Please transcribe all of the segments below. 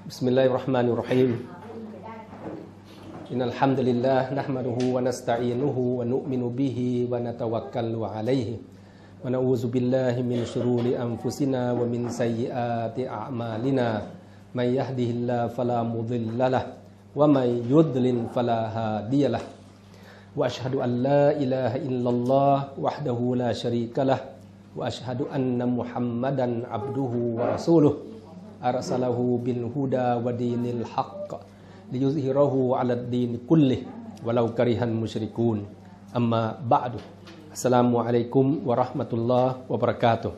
بسم الله الرحمن الرحيم إن الحمد لله نحمده ونستعينه ونؤمن به ونتوكل عليه ونعوذ بالله من شرور أنفسنا ومن سيئات أعمالنا من يهده الله فلا مضل له ومن يضلل فلا هادي له وأشهد أن لا إله إلا الله وحده لا شريك له وأشهد أن محمدا عبده ورسوله أرسله بالهدى ودين الحق ليظهره على الدين كله ولو كره المشركون أما بعد السلام عليكم ورحمة الله وبركاته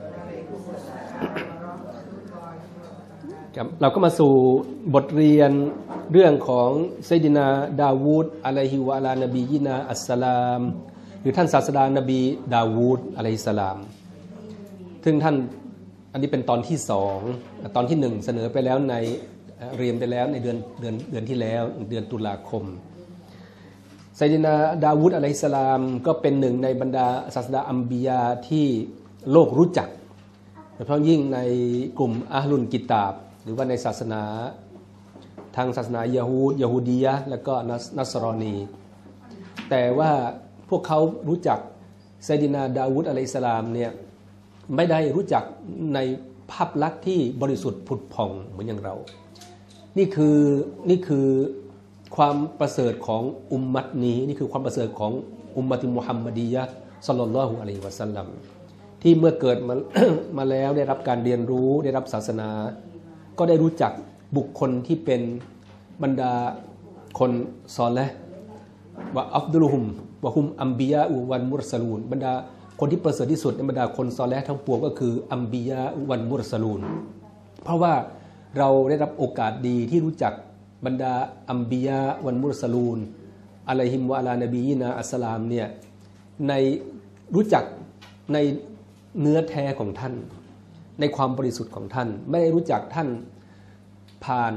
เราก็มาสู่บทเรียนเรื่องของไซดินาดาวูดอะลัยฮิวะอะลานบียินาอัสสลามหรือท่านศาสดานบีดาวูดอะลัยฮิสสลามซึ่งท่านอันนี้เป็นตอนที่2ตอนที่1เสนอไปแล้วในเรียนไปแล้วในเดือนที่แล้วเดือนตุลาคมไซดินาดาวูดอะลัยฮิสสลามก็เป็นหนึ่งในบรรดาศาสดาอัมบิยาที่โลกรู้จักโดยเฉพาะยิ่งในกลุ่มอะฮ์ลุลกิตาบหรือว่าในศาสนาทางศาสนายะฮูดียะห์และก็นัสรอนีแต่ว่าพวกเขารู้จักไซดินาดาวูดอะลัยฮิสสลามเนี่ยไม่ได้รู้จักในภาพลักษณ์ที่บริสุทธิ์ผุดผ่องเหมือนอย่างเรานี่คือความประเสริฐของอุมมัตนี้นี่คือความประเสริฐของอุมมะติมุฮัมมัดียะห์ศ็อลลัลลอฮุอะลัยฮิวะซัลลัมที่เมื่อเกิดมาแล้วได้รับการเรียนรู้ได้รับศาสนาก็ได้รู้จักบุคคลที่เป็นบรรดาคนซอลิห์วะอัฟดุลุฮุมวะฮุมอัมบิยาอุวัลมุรสลูนบรรดาคนที่ประเสริฐที่สุดในบรรดาคนซอลิห์ทั้งปวงก็คืออัมบิยาอุวัลมุรสลูนเพราะว่าเราได้รับโอกาสดีที่รู้จักบรรดาอัมบิยาวัลมุรสลูนอะลัยฮิมวะอะลานบียินาอัสสลามเนี่ยในรู้จักในเนื้อแท้ของท่านในความบริสุทธิ์ของท่านไม่ได้รู้จักท่านผ่าน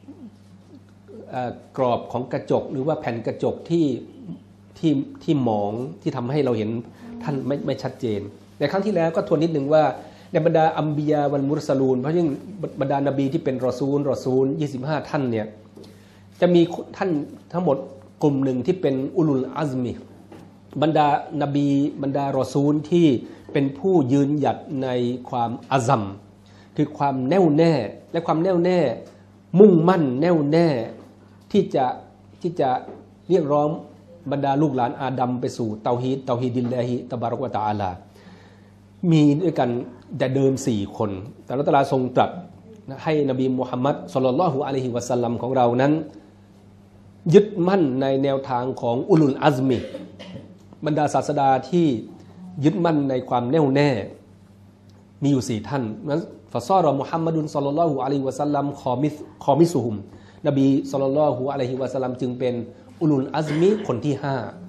กรอบของกระจกหรือว่าแผ่นกระจกที่หมองที่ทำให้เราเห็นท่านไม่ชัดเจนในครั้งที่แล้วก็ทวนนิดนึงว่าในบรรดาอัมบิยาวัลมุรสลูนเพราะยิ่งบรรดานบีที่เป็นรอซูล25ท่านเนี่ยจะมีท่านทั้งหมดกลุ่มหนึ่งที่เป็นอุลุลอัซมิบรรดานบีบรรดารอซูลที่เป็นผู้ยืนหยัดในความอาซัมคือความแน่วแน่และความแน่วแน่มุ่งมั่นแน่วแน่ที่จะเรียกร้องบรรดาลูกหลานอาดัมไปสู่เตาฮีดิลลาฮิตะบารอกวะตะอาลามีด้วยกันแต่เดิม4คนแต่อัลเลาะห์ตะอาลาทรงตรัสให้นบีมุฮัมมัดศ็อลลัลลอฮุอะลัยฮิวะซัลลัมของเรานั้นยึดมั่นในแนวทางของอุลุลอัซมิบรรดาศาสดาที่ยึดมั่นในความแน่วแน่มีอยู่4ท่านนั้นฟะซอรอมุฮัมมัดุนศ็อลลัลลอฮุอะลัยฮิวะซัลลัมคอมิซุฮุมนบีศ็อลลัลลอฮุอะลัยฮิวะซัลลัมจึงเป็นอุลุลอัซมิคนที่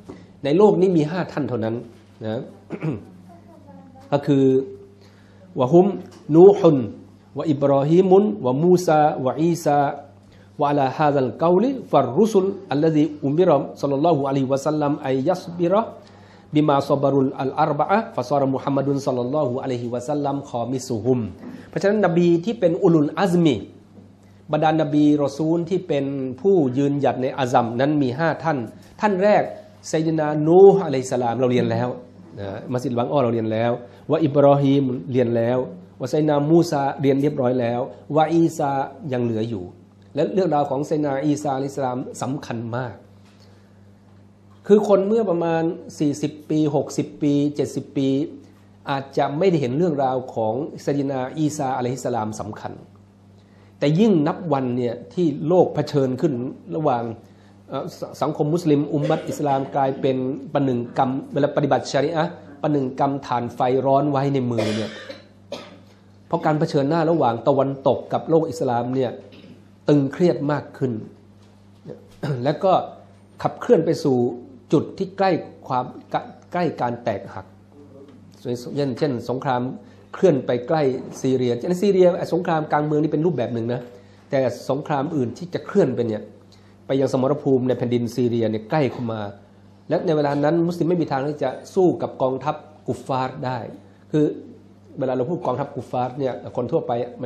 5ในโลกนี้มี5ท่านเท่านั้นนะ ก็คือวะฮุมนูฮุนวะอิบรอฮีมุนวะมูซาวะอีซาวะอะลาฮาซัลกอลิฟัรรุสุลอัลลซีอุมิรอศ็อลลัลลอฮุอะลัยฮิวะซัลลัมอัยยัศบิรอบิมาซอบัรุลอัลอาร์บะอะฟะซอรมุฮัมมัดุนศ็อลลัลลอฮุอะลัยฮิวะซัลลัมคอมิซุฮุมเพราะฉะนั้นนบีที่เป็นอุลุลอัซมิบรรดานบีรอซูลที่เป็นผู้ยืนหยัดในอาซัมนั้นมี5ท่านท่านแรกไซยินานูฮ์อะลัยฮิสสลามเราเรียนแล้วนะมัสยิดบางอ้อเราเรียนแล้ววะอิบรอฮีมเรียนแล้ววะไซนามูซาเรียนเรียบร้อยแล้ววะอีซายังเหลืออยู่และเรื่องราวของไซนาอีซาอะลัยฮิสสลามสำคัญมากคือคนเมื่อประมาณ40ปี60ปี70ปีอาจจะไม่ได้เห็นเรื่องราวของไซยินาอีซาอะลัยฮิสสลามสำคัญแต่ยิ่งนับวันเนี่ยที่โลกเผชิญขึ้นระหว่างสังคมมุสลิมอุมมัตอิสลามกลายเป็นประหนึ่งกรรมเวลาปฏิบัติชะรีอะห์ประหนึ่งกรรมฐานไฟร้อนไว้ในมือเนี่ยเพราะการเผชิญหน้าระหว่างตะวันตกกับโลกอิสลามเนี่ยตึงเครียดมากขึ้นแล้วก็ขับเคลื่อนไปสู่จุดที่ใกล้การแตกหักเช่นสงครามเคลื่อนไปใกล้ซีเรียในซีเรียสงครามกลางเมืองนี่เป็นรูปแบบหนึ่งนะแต่สงครามอื่นที่จะเคลื่อนไปเนี่ยไปยังสมรภูมิในแผ่นดินซีเรียเนี่ยใกล้เข้ามาและในเวลานั้นมุสลิมไม่มีทางที่จะสู้กับกองทัพกุฟฟาร์ได้คือเวลาเราพูดกองทัพกุฟฟาร์เนี่ยคนทั่วไปมัน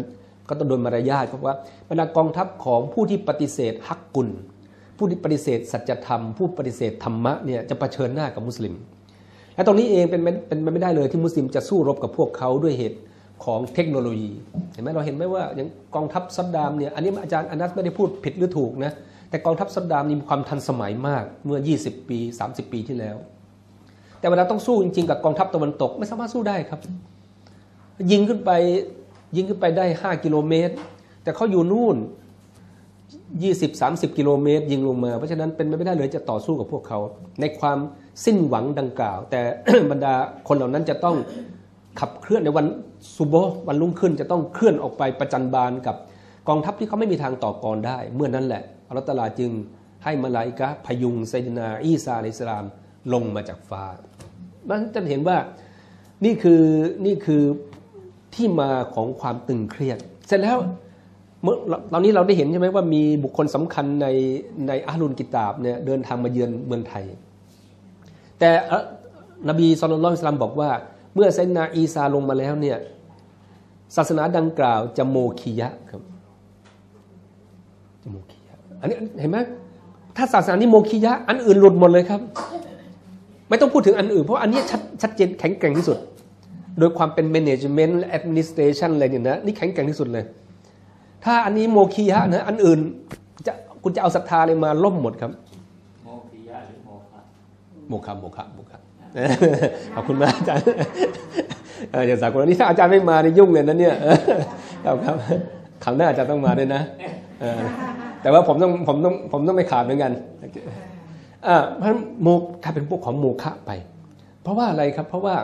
ก็ต้องโดยมารยาทเพราะว่าบรรดากองทัพของผู้ที่ปฏิเสธฮักกุลผู้ที่ปฏิเสธสัจธรรมผู้ปฏิเสธธรรมะเนี่ยจะเผชิญหน้ากับมุสลิมและตรงนี้เองเป็นไม่ได้เลยที่มุสลิมจะสู้รบกับพวกเขาด้วยเหตุของเทคโนโลยีเห็นไหมเราเห็นไหมว่าอย่างกองทัพซัดดามเนี่ยอันนี้อาจารย์อนัสไม่ได้พูดผิดหรือถูกนะแต่กองทัพซัดดามนี่มีความทันสมัยมากเมื่อ20ปี30ปีที่แล้วแต่เวลาต้องสู้จริงๆกับกองทัพตะวันตกไม่สามารถสู้ได้ครับยิงขึ้นไปได้5 กิโลเมตรแต่เขาอยู่นู่น20-30 กิโลเมตรยิงลงมาเพราะฉะนั้นเป็นไม่ได้เลยจะต่อสู้กับพวกเขาในความสิ้นหวังดังกล่าวแต่ บรรดาคนเหล่านั้นจะต้องขับเคลื่อนในวันซุโบห์วันรุ่งขึ้นจะต้องเคลื่อนออกไปประจันบานกับกองทัพที่เขาไม่มีทางต่อกรได้เมื่อนั้นแหละอัลเลาะห์ตะอาลาจึงให้มลาอิกะฮ์พยุงไซยินาอีซาอะลัยฮิสสลามลงมาจากฟ้ามันจะเห็นว่านี่คือที่มาของความตึงเครียดเสร็จแล้วตอนนี้เราได้เห็นใช่ไหมว่ามีบุคคลสำคัญในอะห์ลุลกิตาบเนี่ยเดินทางมาเยือนเมืองไทยแต่นบีศ็อลลัลลอฮุอะลัยฮิวะซัลลัมบอกว่าเมื่อไซยินาอีซาลงมาแล้วเนี่ยศาสนาดังกล่าวจะโมคียะครับจะโมคียะอันนี้เห็นไหมถ้าศาสนานี้โมคียะอันอื่นหลุดหมดเลยครับไม่ต้องพูดถึงอันอื่นเพราะอันนี้ชัดเจนแข็งแกร่งที่สุดโดยความเป็น management administration อะไรเนี่ยนะนี่แข็งแกร่งที่สุดเลยถ้าอันนี้โมคียะนะอันอื่นคุณจะเอาศรัทธาเลยมาล่มหมดครับโมคียะหรือโมฆะโมฆะขอบคุณมากอาจารย์อย่าสาคนนี้ถ้าอาจารย์ไม่มาในยุ่งเลยนะเนี่ยครับครั้งหน้าอาจารย์ต้องมาด้วยนะแต่ว่าผมต้องไม่ขาดเหมือนกันเพราะโมถ้าเป็นพวกของโมฆะไปเพราะว่าอะไรครับเพราะว่า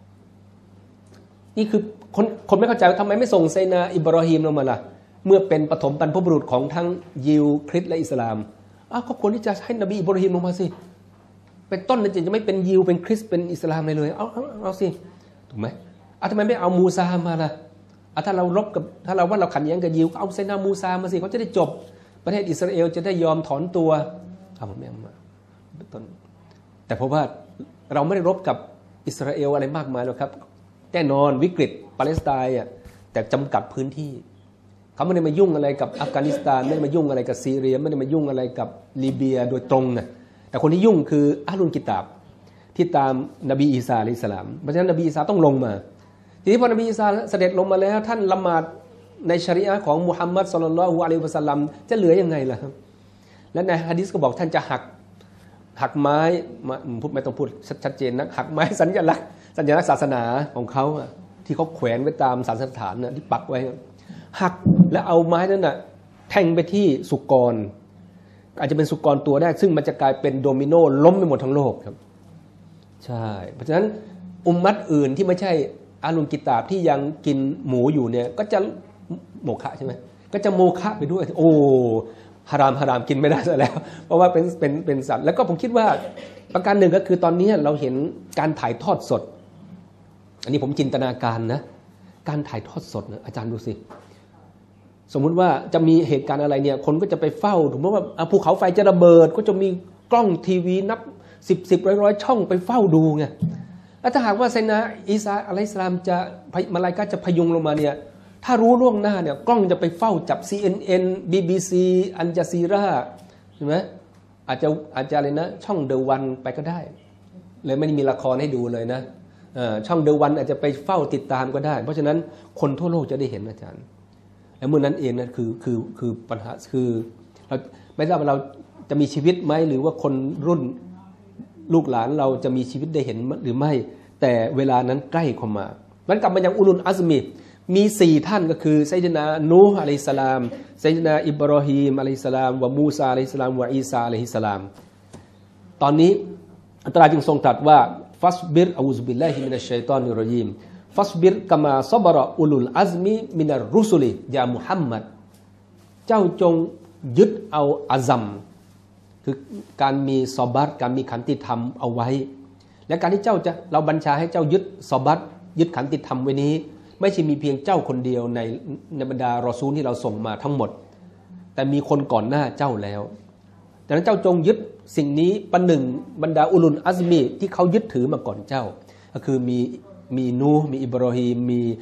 นี่คือคนไม่เข้าใจว่าทำไมไม่ส่งไซนาอิบรอฮีมลงมาล่ะเมื่อเป็นปฐมบรรพบุรุษของทั้งยิวคริสต์และอิสลามก็ควรที่จะให้นบีอิบรอฮีมลงมาสิเป็นต้นนั่นจะไม่เป็นยิวเป็นคริสต์เป็นอิสลามเลยเอาสิถูกไหมทำไมไม่เอามูซามาล่ะถ้าเราว่าเราขัดแย้งกับยิวเอาไซนามูซามาสิเขาจะได้จบประเทศอิสราเอลจะได้ยอมถอนตัวผมไม่เอามาต้นแต่เพราะว่าเราไม่ได้รบกับอิสราเอลอะไรมากมายหรอกครับแน่นอนวิกฤตปาเลสไตน์แต่จำกัดพื้นที่เขาไม่ได้มายุ่งอะไรกับอัฟกานิสถานไม่ได้มายุ่งอะไรกับซีเรียไม่ได้มายุ่งอะไรกับลิเบียโดยตรงนะแต่คนที่ยุ่งคืออะห์ลุลกิตาบที่ตามนบีอีสาอะลัยฮิสสลามเพราะฉะนั้นนบีอีสาต้องลงมาทีนี้พอนบีอีสาเสด็จลงมาแล้วท่านละหมาดในชะรีอะห์ของมุฮัมมัดศ็อลลัลลอฮุอะลัยฮิวะซัลลัมจะเหลือยังไงล่ะครับและในหะดีษก็บอกท่านจะหักไม้ไม่ต้องพูดชัดเจนนะหักไม้สัญลักษณ์ศาสนาของเขาที่เขาแขวนไว้ตามศาสนสถานที่ปักไว้หักแล้วเอาไม้นั้นน่ะแทงไปที่สุกรอาจจะเป็นสุกรตัวแรกซึ่งมันจะกลายเป็นโดมิโนล้มไปหมดทั้งโลกครับใช่เพราะฉะนั้นอุมมัตอื่นที่ไม่ใช่อะห์ลุลกิตาบที่ยังกินหมูอยู่เนี่ยก็จะโมฆะใช่ไหมก็จะโมฆะไปด้วยโอ้ฮารามกินไม่ได้ซะแล้วเพราะว่าเป็นสัตว์แล้วก็ผมคิดว่าประการหนึ่งก็คือตอนนี้เราเห็นการถ่ายทอดสดอันนี้ผมจินตนาการนะการถ่ายทอดสดนะอาจารย์ดูสิสมมุติว่าจะมีเหตุการณ์อะไรเนี่ยคนก็จะไปเฝ้าถึงว่าภูเขาไฟจะระเบิดก็จะมีกล้องทีวีนับ10ร้อยช่องไปเฝ้าดูไงแล้วถ้าหากว่าไซนาอีซาอะลัยฮิสสลามจะมาลาอิกะฮ์จะพยุงลงมาเนี่ยถ้ารู้ล่วงหน้าเนี่ยกล้องจะไปเฝ้าจับ CNN BBC อัลจาซีราใช่ไหมอาจจะอะไรนะช่องเดอะวันไปก็ได้เลยไม่มีละครให้ดูเลยนะช่องเดอะวันอาจจะไปเฝ้าติดตามก็ได้เพราะฉะนั้นคนทั่วโลกจะได้เห็นอาจารย์และเมื่อนั้นเองนะคือปัญหาคือเราไม่ทราบว่าเราจะมีชีวิตไหมหรือว่าคนรุ่นลูกหลานเราจะมีชีวิตได้เห็นหรือไม่แต่เวลานั้นใกล้เข้ามามันกลับมายังอุลุลอัซมีมี4ท่านก็คือไซยินานูฮ์อะลัยฮิสสลามไซยินาอิบรอฮีมอะลัยฮิสสลามวะมูซาอะลัยฮิสสลามวะอีซาอะลัยฮิสสลามตอนนี้อัลเลาะห์จึงทรงตรัสว่าฟัสบิรอะอูซุบิลลาฮิมินัชชัยฏอนิรรญีมฟัสบิรกะมาซอบะรออุลุลอัซมีมินัรรุสุลิยามุฮัมมัดเจ้าจงยึดเอาอาซัมคือการมีซอบัตการมีขันติธรรมเอาไว้และการที่เจ้าจะเราบัญชาให้เจ้ายึดซอบัตยึดขันติธรรมไว้นี้ไม่ใช่มีเพียงเจ้าคนเดียวในบรรดารอซูลที่เราส่งมาทั้งหมดแต่มีคนก่อนหน้าเจ้าแล้วดังนั้นเจ้าจงยึดสิ่งนี้ประหนึ่งบรรดาอุลุลอัซมีที่เขายึดถือมาก่อนเจ้าก็คือมีนูฮ์มีอิบรอฮีม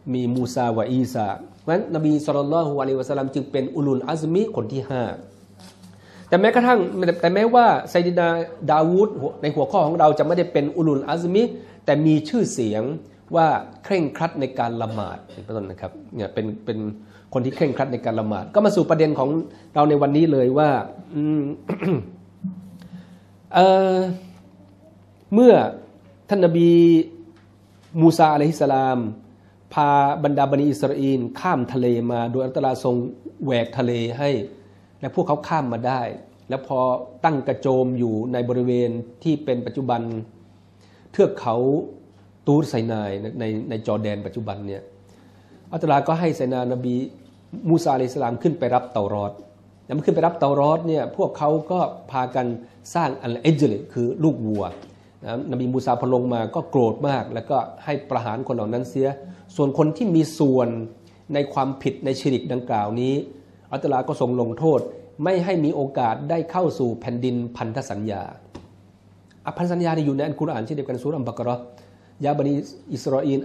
มีมูซาวะอีซาเพราะฉะนั้นนบีศ็อลลัลลอฮุอะลัยฮิวะซัลลัมจึงเป็นอุลุลอัซมีคนที่5แต่แม้ว่าไซยิดนาดาวูดในหัวข้อของเราจะไม่ได้เป็นอุลุลอัซมีแต่มีชื่อเสียงว่าเคร่งครัดในการละหมาดเป็นต้นนะครับเนี่ยเป็นคนที่เคร่งครัดในการละหมาดก็มาสู่ประเด็นของเราในวันนี้เลยว่า เมื่อท่านนบีมูซาอะลัยฮิสสลามพาบรรดาบันิอิสราเอลข้ามทะเลมาโดยอัลเลาะห์ตะอาลาทรงแหวกทะเลให้และพวกเขาข้ามมาได้แล้วพอตั้งกระโจมอยู่ในบริเวณที่เป็นปัจจุบันเทือกเขาตูรไซนายในจอร์แดนปัจจุบันเนี่ยอัลเลาะห์ตะอาลาก็ให้ไซนานบีมูซาอะลัยฮิสสลามขึ้นไปรับเตารอดแล้วเมื่อขึ้นไปรับเตารอดเนี่ยพวกเขาก็พากันสร้างอัลอิจลคือลูกวัวนบีมูซาพอลงมาก็โกรธมากแล้วก็ให้ประหารคนเหล่านั้นเสียส่วนคนที่มีส่วนในความผิดในชิริกดังกล่าวนี้อัลเลาะห์ตะอาลาก็ทรงลงโทษไม่ให้มีโอกาสได้เข้าสู่แผ่นดินพันธสัญญาพันธสัญญาอยู่ในอัลกุรอานเช่นเดียวกันซูเราะห์อัลบะเกาะเราะห์ยาบันิอิสราเอล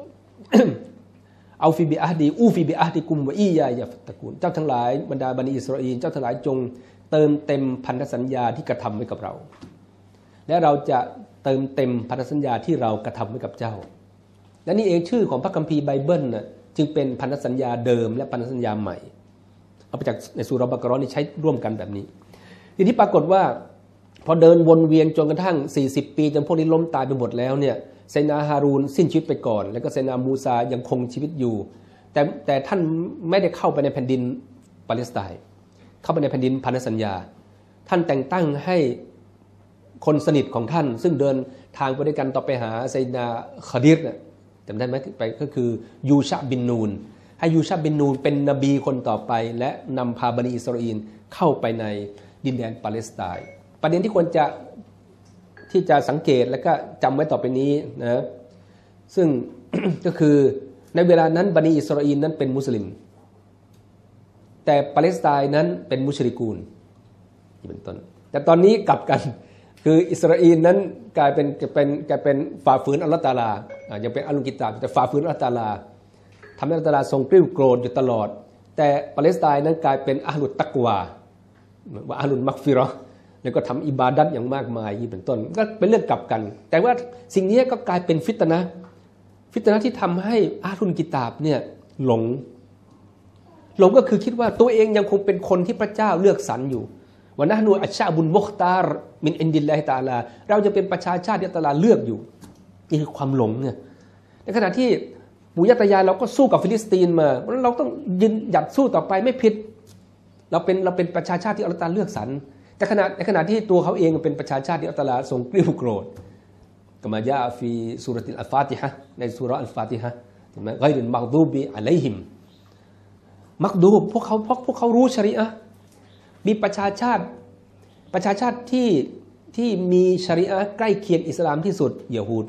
เอาฟิบิอะฮดีอูฟิบิอะฮดิกุมวะอียายะฟัตตะกูนเจ้าทั้งหลายบรรดาบันิอิสราเอลเจ้าทั้งหลายจงเติมเต็มพันธสัญญาที่กระทำไว้กับเราและเราจะเติมเต็มพันธสัญญาที่เรากระทำไว้กับเจ้าและนี่เองชื่อของพระคัมภีร์ไบเบิลน่ะจึงเป็นพันธสัญญาเดิมและพันธสัญญาใหม่เอาไปจากในซูเราะห์บะเกาะเราะห์นี่ใช้ร่วมกันแบบนี้ทีนี้ปรากฏว่าพอเดินวนเวียนจนกระทั่ง40ปีจนพวกนี้ล้มตายไปหมดแล้วเนี่ยไซนาฮารูนสิ้นชีวิตไปก่อนแล้วก็ไซนามูซายังคงชีวิตอยู่แต่ท่านไม่ได้เข้าไปในแผ่นดินปาเลสไตน์เข้าไปในแผ่นดินพันธสัญญาท่านแต่งตั้งให้คนสนิทของท่านซึ่งเดินทางไปด้วยกันต่อไปหาไซนาคอดิรเนี่ยจำได้ไหมไปก็คือยูชะบินนูนให้ยูชะบินนูนเป็นนบีคนต่อไปและนำพาบันิอิสราเอลเข้าไปในดินแดนปาเลสไตน์ประเด็นที่ควรจะที่จะสังเกตและก็จำไว้ต่อไปนี้นะซึ่ง ก็คือในเวลานั้นบันิอิสราเอลนั้นเป็นมุสลิมแต่ปาเลสไตน์นั้นเป็นมุชริกูนเป็นต้นแต่ตอนนี้กลับกันคืออิสราเอลนั้นกลายเป็นฝ่าฝืนอัลเลาะห์ตะอาลายังเป็นอัลกิตาบแต่ฝ่าฝืนอัลเลาะห์ตะอาลาทำให้อัลเลาะห์ตะอาลาทรงกริ้วโกรธอยู่ตลอดแต่ปาเลสไตน์นั้นกลายเป็นอะห์ลุตตักวาว่าอะห์ลุลมักฟิเราะห์แล้วก็ทำอิบาดัตอย่างมากมายนี่เป็นต้นก็เป็นเรื่องกลับกันแต่ว่าสิ่งนี้ก็กลายเป็นฟิตนะห์ที่ทำให้อะห์ลุลกิตาบเนี่ยหลงก็คือคิดว่าตัวเองยังคงเป็นคนที่พระเจ้าเลือกสรรอยู่ว่านะห์นูอัชชะบุนมุคตารมินอินดิลลาฮิตะอาลาเราจะเป็นประชาชาติที่อัลเลาะห์ตะอาลาเลือกอยู่นี่คือความหลงเนี่ยในขณะที่ปู่ย่าตายายเราก็สู้กับฟิลิสตีนมาเราต้องยืนหยัดสู้ต่อไปไม่ผิดเราเป็นประชาชาติที่อัลเลาะห์ตะอาลาเลือกสรรแต่ในขณะที่ตัวเขาเองเป็นประชาชาติที่อัลเลาะห์ตะอาลาทรงกริ้วโกรธกะมายาฟีซูเราะตุลอัลฟาติฮะห์ในซูเราะห์อัลฟาติฮะห์ใช่มั้ยฆอยรุลมักดูบิอะลัยฮิมมักดูพวกเขารู้ชะรีอะห์มีประชาชาติที่มีชะรีอะห์ใกล้เคียงอิสลามที่สุดยะฮูด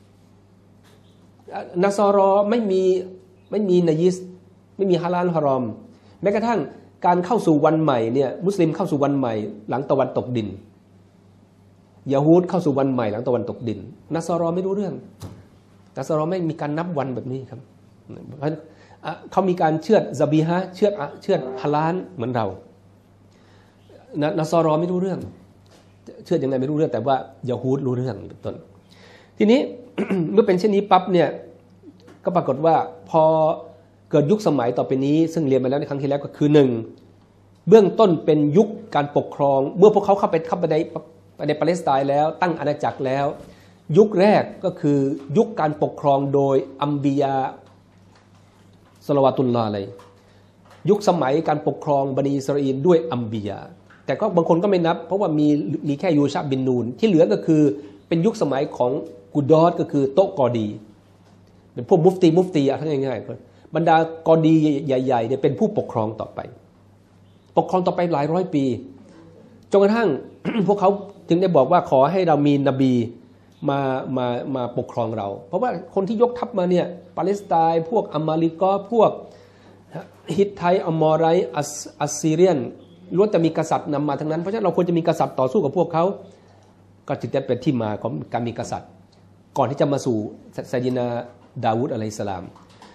นัสรอไม่มีนะญิสไม่มีฮาลาลฮารอมแม้กระทั่งการเข้าสู่วันใหม่เนี่ยมุสลิมเข้าสู่วันใหม่หลังตะวันตกดินยะฮูดเข้าสู่วันใหม่หลังตะวันตกดินนัสรอไม่รู้เรื่องนัสรอไม่มีการนับวันแบบนี้ครับเขามีการเชือดซะบีฮะเชือดฮาลาลเหมือนเรานัสรอไม่รู้เรื่องเชื่อยังไงไม่รู้เรื่องแต่ว่ายะฮูดรู้เรื่องเป็นต้นทีนี้ เมื่อเป็นเช่นนี้ปั๊บเนี่ยก็ปรากฏว่าพอเกิดยุคสมัยต่อไปนี้ซึ่งเรียนมาแล้วในครั้งที่แล้วก็คือ1เบื้องต้นเป็นยุคการปกครองเมื่อพวกเขาเข้าไปในปาเลสไตน์แล้วตั้งอาณาจักรแล้วยุคแรกก็คือยุคการปกครองโดยอัมบิยาศ็อลลัวาตุลลอฮ์อะลัยฮิยุคสมัยการปกครองบันิอิสราเอลด้วยอัมบิยาแต่ก็บางคนก็ไม่นับเพราะว่ามีแค่ยูชะบินนูนที่เหลือก็คือเป็นยุคสมัยของกุดอสก็คือโตะกอดีเป็นพวกมุฟตีอ่ะทั้งง่ายๆบรรดากอดีใหญ่ๆเนี่ยเป็นผู้ปกครองต่อไปหลายร้อยปีจนกระทั่ง พวกเขาถึงได้บอกว่าขอให้เรามีนบีมาปกครองเราเพราะว่าคนที่ยกทัพมาเนี่ยปาเลสไตน์พวกอามาลิกอพวกฮิตไทอัมมอไรอัสซีเรียนล้วนแต่มีกษัตริย์นำมาทั้งนั้นเพราะฉะนั้นเราควรจะมีกษัตริย์ต่อสู้กับพวกเขาก็จึงได้เป็นที่มาของการมีกษัตริย์ก่อนที่จะมาสู่ไซยินาดาวูดอะลัยฮิสสลาม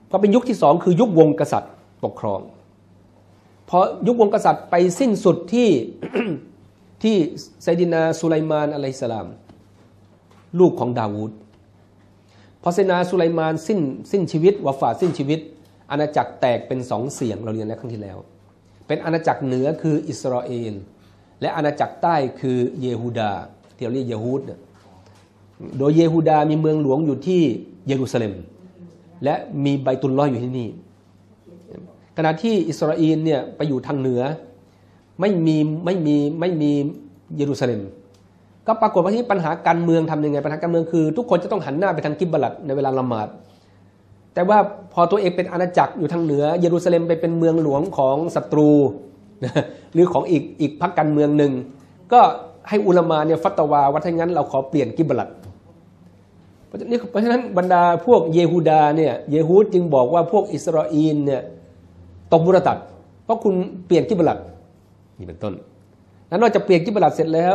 พอเป็นยุคที่สองคือยุควงกษัตริย์ปกครองพอยุควงกษัตริย์ไปสิ้นสุดที่ ที่ไซดินาสุไลมานอะลัยฮิสสลามลูกของดาวูดพอไซดินาสุไลมานสิ้นชีวิตวะฟาตสิ้นชีวิตอาณาจักรแตกเป็นสองเสียงเราเรียนในครั้งที่แล้วเป็นอาณาจักรเหนือคืออิสราเอลและอาณาจักรใต้คือเยฮูดาที่เราเรียกเยฮูดโดยเยฮูดามีเมืองหลวงอยู่ที่เยรูซาเล็มและมีไบตุลลอฮ์อยู่ที่นี่ขณะที่อิสราเอลเนี่ยไปอยู่ทางเหนือไม่มีเยรูซาเล็มก็ปรากฏว่าที่ปัญหาการเมืองทำยังไงปัญหาการเมืองคือทุกคนจะต้องหันหน้าไปทางกิบลัดในเวลาละหมาดแต่ว่าพอตัวเองเป็นอาณาจักรอยู่ทางเหนือเยรูซาเล็มไปเป็นเมืองหลวงของศัตรูหรือของอีกพรรคการเมืองหนึ่งก็ให้อุลามะเนี่ยฟัตวาว่าถ้างั้นเราขอเปลี่ยนกิบลัดเพราะฉะนั้นบรรดาพวกเยฮูดาเนี่ยเยฮูดจึงบอกว่าพวกอิสราเอลเนี่ยตกมุรตัดเพราะคุณเปลี่ยนกิบลัดนี่เป็นต้นแล้วนอกจากเปลี่ยนกิบลัดเสร็จแล้ว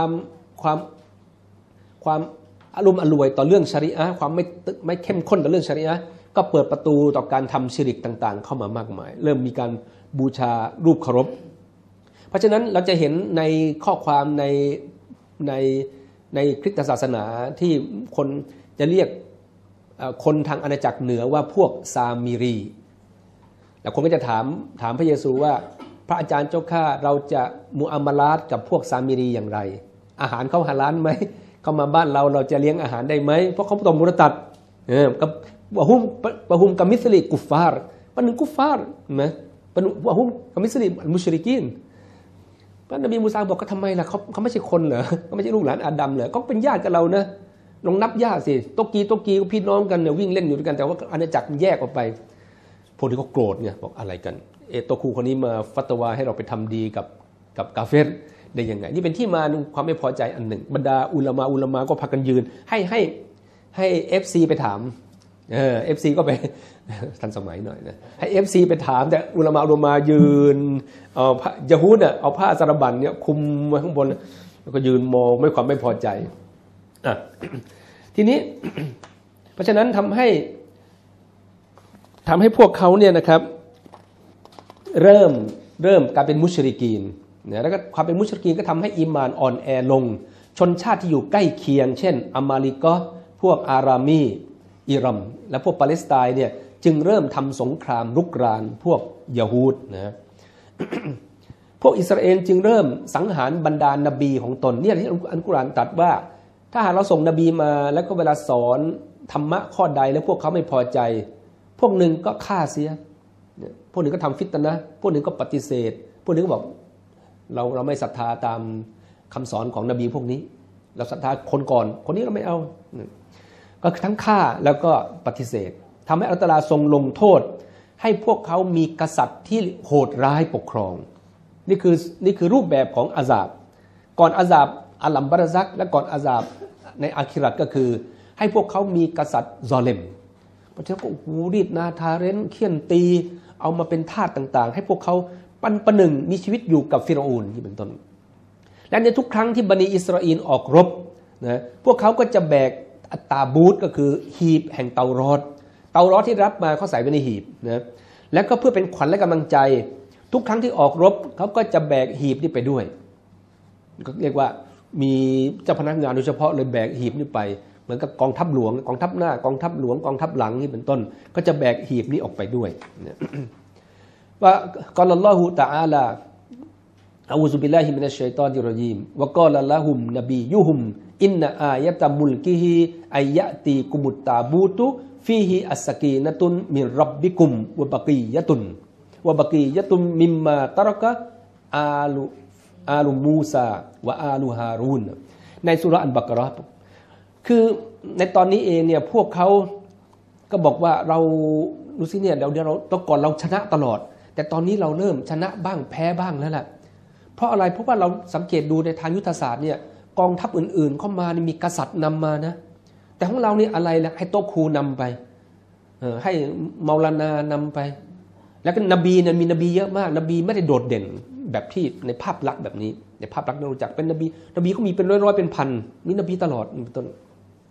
ความอารมณ์อร่วยต่อเรื่องชะรีอะห์ความไม่เข้มข้นต่อเรื่องชะรีอะห์ก็เปิดประตูต่อการทำชิริกต่างๆเข้ามามากมายเริ่มมีการบูชารูปเคารพเพราะฉะนั้นเราจะเห็นในข้อความในคริสตศาสนาที่คนจะเรียกคนทางอาณาจักรเหนือว่าพวกซามิรีแล้วคนก็จะถามพระเยซูว่าพระอาจารย์เจ้าข้าเราจะมุอามาลาตกับพวกซามิรีอย่างไรอาหารเขาฮาลาลไหมเขามาบ้านเราจะเลี้ยงอาหารได้ไหมเพราะเขาตกมุรตัดกับวะฮุมกัมิสลิกุฟฟาร์ปะนึงกุฟฟาร์นะวะฮุมกัมิสลิมุชริกีนพระนบีมูซาบอกก็ทำไมล่ะเขาไม่ใช่คนเหรอเขาไม่ใช่ลูกหลานอาดัมเหรอก็เป็นญาติกับเรานะลองนับญาติสิโตกีพี่น้องกันเนี่ยวิ่งเล่นอยู่ด้วยกันแต่ว่าอาณาจักรแยกออกไปพวกนี้เขาโกรธไงบอกอะไรกันตัวครูคนนี้มาฟัตวาให้เราไปทำดีกับกาเฟรได้ยังไงนี่เป็นที่มาความไม่พอใจอันหนึ่งบรรดาอุลามะก็พากันยืนให้FC ไปถามFC ก็ไปทันสมัยหน่อยนะให้ FC ไปถามแต่อุลามะยืนยะฮูดเอาผ้าสารบัญเนี่ยคุมไว้ข้างบนแล้วก็ยืนมองไม่ความไม่พอใจทีนี้ เพราะฉะนั้นทำให้พวกเขาเนี่ยนะครับเริ่มกลายเป็นมุชริกีนนะแล้วก็ความเป็นมุชริกีนก็ทำให้อีมานอ่อนแอลงชนชาติที่อยู่ใกล้เคียงเช่นอามาลิกะพวกอารามีอิรัมและพวกปาเลสไตน์เนี่ยจึงเริ่มทำสงครามรุกรานพวกยะฮูดนะ พวกอิสราเอลจึงเริ่มสังหารบรรดานบีของตนเนี่ยที่อัลกุรอานตรัสว่าถ้าหากเราส่งนบีมาแล้วก็เวลาสอนธรรมะข้อใดแล้วพวกเขาไม่พอใจพวกหนึ่งก็ฆ่าเสียพวกหนึ่งก็ทำฟิตนะพวกหนึ่งก็ปฏิเสธพวกหนึ่งก็บอกเราไม่ศรัทธาตามคำสอนของนบีพวกนี้เราศรัทธาคนก่อนคนนี้เราไม่เอาก็ทั้งฆ่าแล้วก็ปฏิเสธทำให้อัลลอฮฺตะอาลาทรงลงโทษให้พวกเขามีกษัตริย์ที่โหดร้ายปกครองนี่คือรูปแบบของอาซาบก่อนอาซาบอัลลัมบารซักและก่อนอาซาบในอาคิรัตก็คือให้พวกเขามีกษัตริย์ซอเลมเพราะฉะนั้นก็รีดนาทาเรนเคี่ยนตีเอามาเป็นทาสต่างๆให้พวกเขาประหนึ่งมีชีวิตอยู่กับฟิรเอานที่เป็นต้นและในทุกครั้งที่บันิอิสราเอลออกรบนะพวกเขาก็จะแบกอัตตาบูตก็คือหีบแห่งเตารอดที่รับมาเขาใส่ไว้ในหีบนะแล้วก็เพื่อเป็นขวัญและกำลังใจทุกครั้งที่ออกรบเขาก็จะแบกหีบนี้ไปด้วยก็เรียกว่ามีเจ้าพนักงานโดยเฉพาะเลยแบกหีบนี้ไปเหมือนกับกองทัพหลวงกองทัพหน้ากองทัพหลวงกองทัพหลังนี่เป็นต้นก็จะแบกหีบนี้ออกไปด้วยว่ากอลัลลอฮุตะอาลาอะอูซุบิลลาฮิมินัชชัยฏอนิรเราะญีมวะกอลละฮุมนบียุฮุมอินนะอายะตะมุลกิฮิอัยยะตีกุมุตตาบูตุฟีฮิอัสสกีนะตุนมินร็อบบิกุมวะบะกียะตุนมิมมาตะรกะอาลุมูซาวะอาลุฮารูนในซูเราะห์อัลบะเกาะเราะห์คือในตอนนี้เองเนี่ยพวกเขาก็บอกว่าเราดูสิเนี่ยเดี๋ยวเราตอนก่อนเราชนะตลอดแต่ตอนนี้เราเริ่มชนะบ้างแพ้บ้างแล้วแหละเพราะอะไรเพราะว่าเราสังเกตดูในทางยุทธศาสตร์เนี่ยกองทัพอื่นๆเข้ามานี่มีกษัตริย์นำมานะแต่ของเรานี่อะไรล่ะให้โต๊ะครูนำไปให้เมาลานานำไปแล้วก็นบีเนี่ยมีนบีเยอะมากนบีไม่ได้โดดเด่นแบบที่ในภาพลักษณ์แบบนี้ในภาพลักษณ์เรารู้จักเป็นนบีก็มีเป็นร้อยเป็นพันมีนบีตลอดเป็นต้น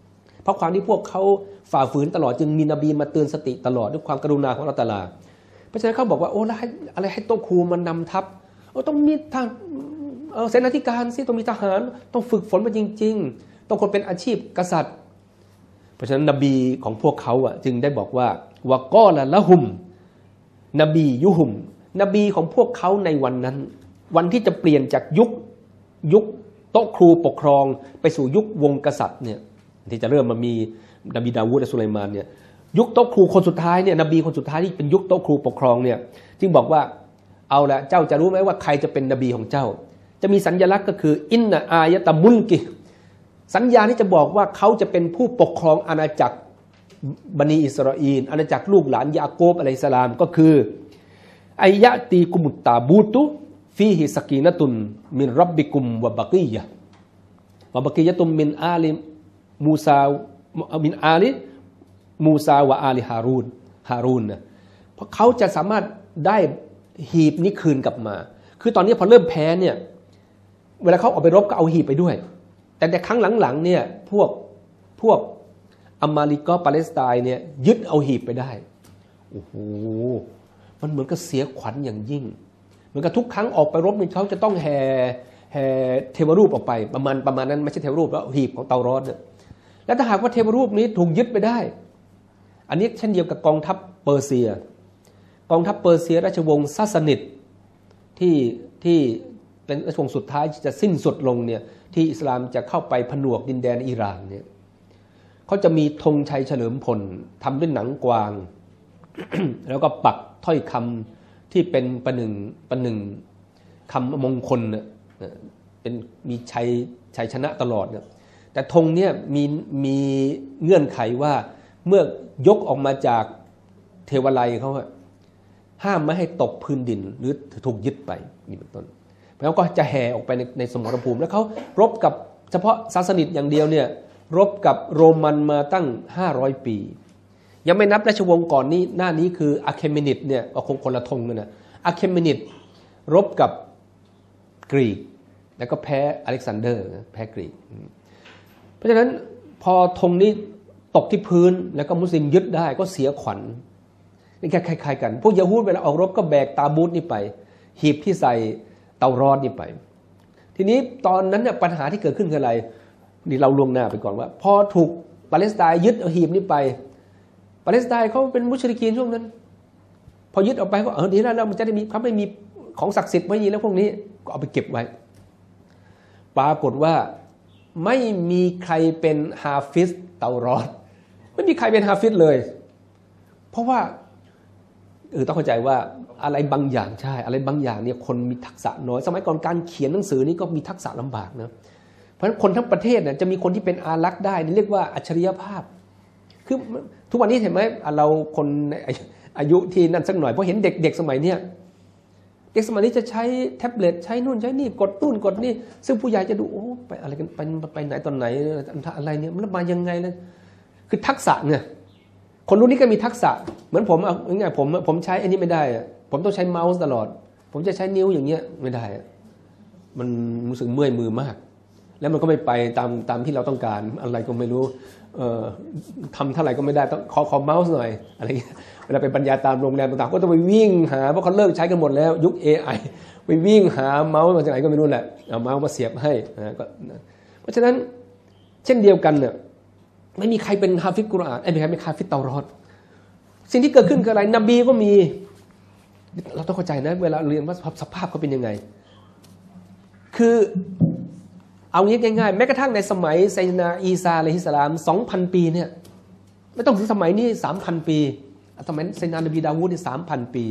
เพราะความที่พวกเขาฝ่าฝืนตลอดจึงมีนบีมาเตือนสติตลอดด้วยความกรุณาของอัลเลาะห์ตะอาลาเพราะฉะนั้นเขาบอกว่าโอ้แล้วอะไรให้โต๊ะครูมันนำทัพต้องมีทางเสนาธิการสิต้องมีทหารต้องฝึกฝนมาจริงๆต้องคนเป็นอาชีพกษัตริย์เพราะฉะนั้นนบีของพวกเขาจึงได้บอกว่าวะกอละละหุมนบียุหุมนบีของพวกเขาในวันนั้นวันที่จะเปลี่ยนจากยุคโต๊ะครูปกครองไปสู่ยุควงกษัตริย์เนี่ยที่จะเริ่มมามีนบีดาวูดและสุไลมานเนี่ยยุคโต๊ะครูคนสุดท้ายเนี่ยนบีคนสุดท้ายที่เป็นยุคโต๊ะครูปกครองเนี่ยจึงบอกว่าเอาละเจ้าจะรู้ไหมว่าใครจะเป็นนบีของเจ้าจะมีสัญลักษณ์ก็คืออินนะอายะตะมุลกิสัญญาที่จะบอกว่าเขาจะเป็นผู้ปกครองอาณาจักรบันิอิสราเอลอาณาจักรลูกหลานยาโกบอะลัยฮิสสลามก็คืออายะตีกุมุตตาบูตุฟีฮิสกีนะตุนมินรับบิกุมวะบะกียะตุมมินอาลิมูซามินอาลิมูซาวะอาลิฮารูนนะเพราะเขาจะสามารถได้หีบนี้คืนกลับมาคือตอนนี้พอเริ่มแพ้เนี่ยเวลาเขาออกไปรบก็เอาหีบไปด้วยแต่ครั้งหลังๆเนี่ยพวกอามาลิกปาเลสไตน์เนี่ยยึดเอาหีบไปได้โอ้โหมันเหมือนกับเสียขวัญอย่างยิ่งเหมือนกับทุกครั้งออกไปรบเนี่ยเขาจะต้องแห่เทวรูปออกไปประมาณนั้นไม่ใช่เทวรูปแล้วหีบของเตารอดเนี่ยแล้วถ้าหากว่าเทวรูปนี้ถูกยึดไปได้อันนี้เช่นเดียวกับกองทัพเปอร์เซียราชวงศ์ซาสนิดที่เป็นราชวงศ์สุดท้ายจะสิ้นสุดลงเนี่ยที่อิสลามจะเข้าไปผนวกดินแดนอิหร่านเนี่ยเขาจะมีธงชัยเฉลิมพลทำด้วยหนังกวาง แล้วก็ปักถ้อยคำที่เป็นประหนึ่งคำมงคลเนี่ยเป็นมีชัยชนะตลอดเนี่ยแต่ธงเนี่ยมีเงื่อนไขว่าเมื่อยกออกมาจากเทวไลยเขาห้ามไม่ให้ตกพื้นดินหรือถูกยึดไปนี่เป็นต้นแล้วก็จะแห่ออกไปในสมรภูมิแล้วเขารบกับเฉพาะซาสนิดอย่างเดียวเนี่ยรบกับโรมันมาตั้ง500 ปียังไม่นับราชวงศ์ก่อนนี้หน้านี้คืออะเคเมนิดเนี่ยคงคนละธงกันนะอะเคเมนิดรบกับกรีกแล้วก็แพ้อเล็กซานเดอร์แพ้กรีกเพราะฉะนั้นพอธงนี้ตกที่พื้นแล้วก็มุสลิมยึดได้ก็เสียขวัญนี่แค่คล้ายๆกันพวกยะฮูดเวลาออกรบก็แบกตาบูตนี่ไปหีบที่ใส่เตารอดนี่ไปทีนี้ตอนนั้นเนี่ยปัญหาที่เกิดขึ้นคืออะไรนี่เราล่วงหน้าไปก่อนว่าพอถูกปาเลสไตน์ยึดเอาหีบนี้ไปปาเลสไตน์เขาเป็นมุชริกีนช่วงนั้นพอยึดออกไปก็ดีแล้วมันจะได้มีเขาไม่มีของศักดิ์สิทธิ์ไม่มีแล้วพวกนี้ก็เอาไปเก็บไว้ปรากฏว่าไม่มีใครเป็นฮาฟิซเตารอดไม่มีใครเป็นฮาฟิซเลยเพราะว่าต้องเข้าใจว่าอะไรบางอย่างใช่อะไรบางอย่างเนี่ยคนมีทักษะน้อยสมัยก่อนการเขียนหนังสือนี่ก็มีทักษะลำบากนะเพราะฉะนั้นคนทั้งประเทศเนี่ยจะมีคนที่เป็นอารักษ์ได้เรียกว่าอัจฉริยภาพคือทุกวันนี้เห็นไหมเราคนอายุที่นั่นสักหน่อยเพราะเห็นเด็กสมัยเนี้ยเด็กสมัยนี้จะใช้แท็บเล็ตใช้นู่นใช้นี่กดนู่นกดนี่ซึ่งผู้ใหญ่จะดูโอ้ไปอะไรกันไปไหนตอนไหนอะไรเนี่ยมันมายังไงเลยคือทักษะเนี่ยคนรุ่นนี้ก็มีทักษะเหมือนผมง่ายๆผมใช้อันนี้ไม่ได้ผมต้องใช้เมาส์ตลอดผมจะใช้นิ้วอย่างเงี้ยไม่ได้มันรู้สึกเมื่อยมือมากแล้วมันก็ไม่ไปตามที่เราต้องการอะไรก็ไม่รู้ทำเท่าไหร่ก็ไม่ได้ต้องขอเมาส์หน่อยอะไรเงี้ยเวลาไปบรรยายตามโรงแรมต่างๆก็ต้องไปวิ่งหาเพราะเขาเลิกใช้กันหมดแล้วยุค AI ไปวิ่งหาเมาส์มาจากไหนก็ไม่รู้แหละเอาเมาส์มาเสียบให้เพราะฉะนั้นเช่นเดียวกันเนี่ยไม่มีใครเป็นฮาฟิซกุรอานไม่มีใครเป็นฮาฟิซเตารอดสิ่งที่เกิดขึ้นคืออะไรนบีก็มีเราต้องเข้าใจนะเวลาเรียนว่าสภาพเขาเป็นยังไงคือเอางี้ง่ายๆแม้กระทั่งในสมัยไซนาอีซาอะลัยฮิสสลาม 2,000 ปีเนี่ยไม่ต้องถึงสมัยนี้ 3,000 ปีสมัยไซนานบีดาวูดนี่ 3,000 ปี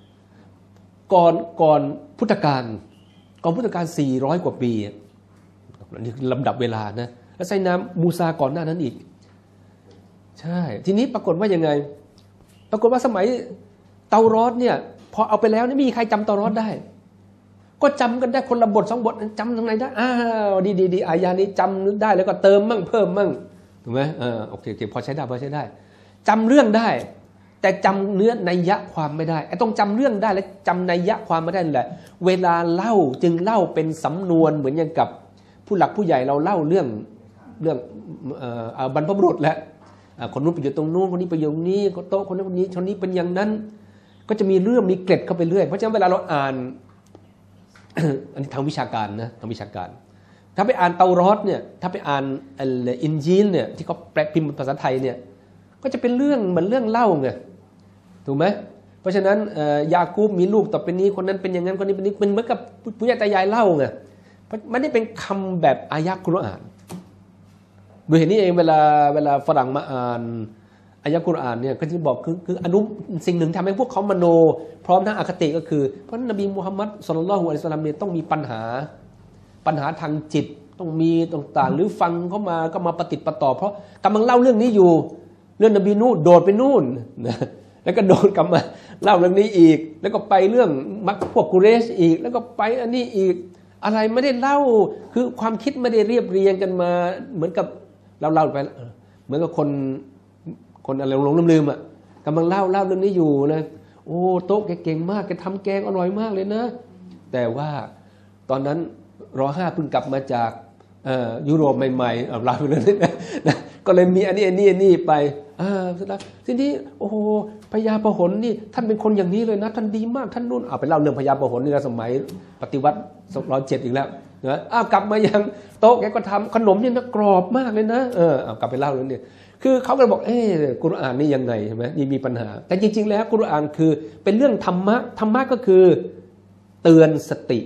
ก่อนพุทธกาล400 กว่าปีนี่ลำดับเวลานะแล้วไซนามูซาก่อนหน้านั้นอีกใช่ทีนี้ปรากฏว่ายังไงปรากฏว่าสมัยเตารอดเนี่ยพอเอาไปแล้วไม่มีใครจำเตารอดได้ก็จำกันได้คนละบท2 บทจำตรงไหนได้ดีอายานี้จำได้แล้วก็เติมมั่งเพิ่มมั่งถูกไหมโอเคพอใช้ได้จำเรื่องได้แต่จำเนื้อนัยยะความไม่ได้ไอ้ต้องจำเรื่องได้และจำนัยยะความไม่ได้นั่นแหละเวลาเล่าจึงเล่าเป็นสำนวนเหมือนอย่างกับผู้หลักผู้ใหญ่เราเล่าเรื่องเรื่องบรรพบุรุษและคนนู้นไปอยู่ตรงนู้นคนนี้ไปอยู่ตรงนี้โต๊ะคนนั้นคนนี้เป็นอย่างนั้นก็จะมีเรื่องมีเกร็ดเข้าไปเรื่อยเพราะฉะนั้นเวลาเราอ่าน อันนี้ทางวิชาการนะทางวิชาการถ้าไปอ่านเตารอดเนี่ยถ้าไปอ่านอินจีลเนี่ยที่เขาแปลพิมพ์ภาษาไทยเนี่ยก็จะเป็นเรื่องเหมือนเรื่องเล่าไงถูกไหมเพราะฉะนั้นยากูบมีลูกต่อไปนี้คนนั้นเป็นอย่างนั้นคนนี้เป็นนี้เป็นเหมือนกับผู้ใหญ่ตายายเล่าไงไม่ได้เป็นคำแบบอายะกุรอานโดยเหตุนี้เองเวลาฝรั่งมาอ่านอายะกุรอานเนี่ยก็จะบอกคืออนุสิ่งหนึ่งทำให้พวกเขามโนพร้อมทั้งอคติก็คือเพราะนบีมุฮัมมัดศ็อลลัลลอฮุอะลัยฮิวะซัลลัมเนี่ยต้องมีปัญหาทางจิตต้องมีต่างๆหรือฟังเข้ามาก็มาปฏิติประต่อเพราะกำลังเล่าเรื่องนี้อยู่เรื่องนบีนูห์โดดไปนู่นนะแล้วก็โดดกลับมาเล่าเรื่องนี้อีกแล้วก็ไปเรื่องมักพวกกุเรชอีกแล้วก็ไปอันนี้อีกอะไรไม่ได้เล่าคือความคิดไม่ได้เรียบเรียงกันมาเหมือนกับเราเล่าไปเหมือนกับคนอะไรหลงลืมอ่ะกำลังเล่าเรื่องนี้อยู่นะโอ้โต๊ะแกเก่งมากแกทำแกงอร่อยมากเลยนะแต่ว่าตอนนั้นร.5เพิ่งกลับมาจากยุโรปใหม่ๆเล่าไปเลยนะก็เลยมีอันนี้ไปทีนี้โอ้โหพญาพหลนี่ท่านเป็นคนอย่างนี้เลยนะท่านดีมากท่านนู่นไปเล่าเรื่องพญาพหลนี่นะสมัยปฏิวัติ107อีกแล้วนะกลับมายังโต๊ะแกก็ทำขนมนี่นะกรอบมากเลยนะกลับไปเล่าเรื่องนี้คือเขาก็บอกกุรอานนี่ยังไงใช่ไหมนี่มีปัญหาแต่จริงๆแล้วกุรอานคือเป็นเรื่องธรรมะก็คือเตือนสติ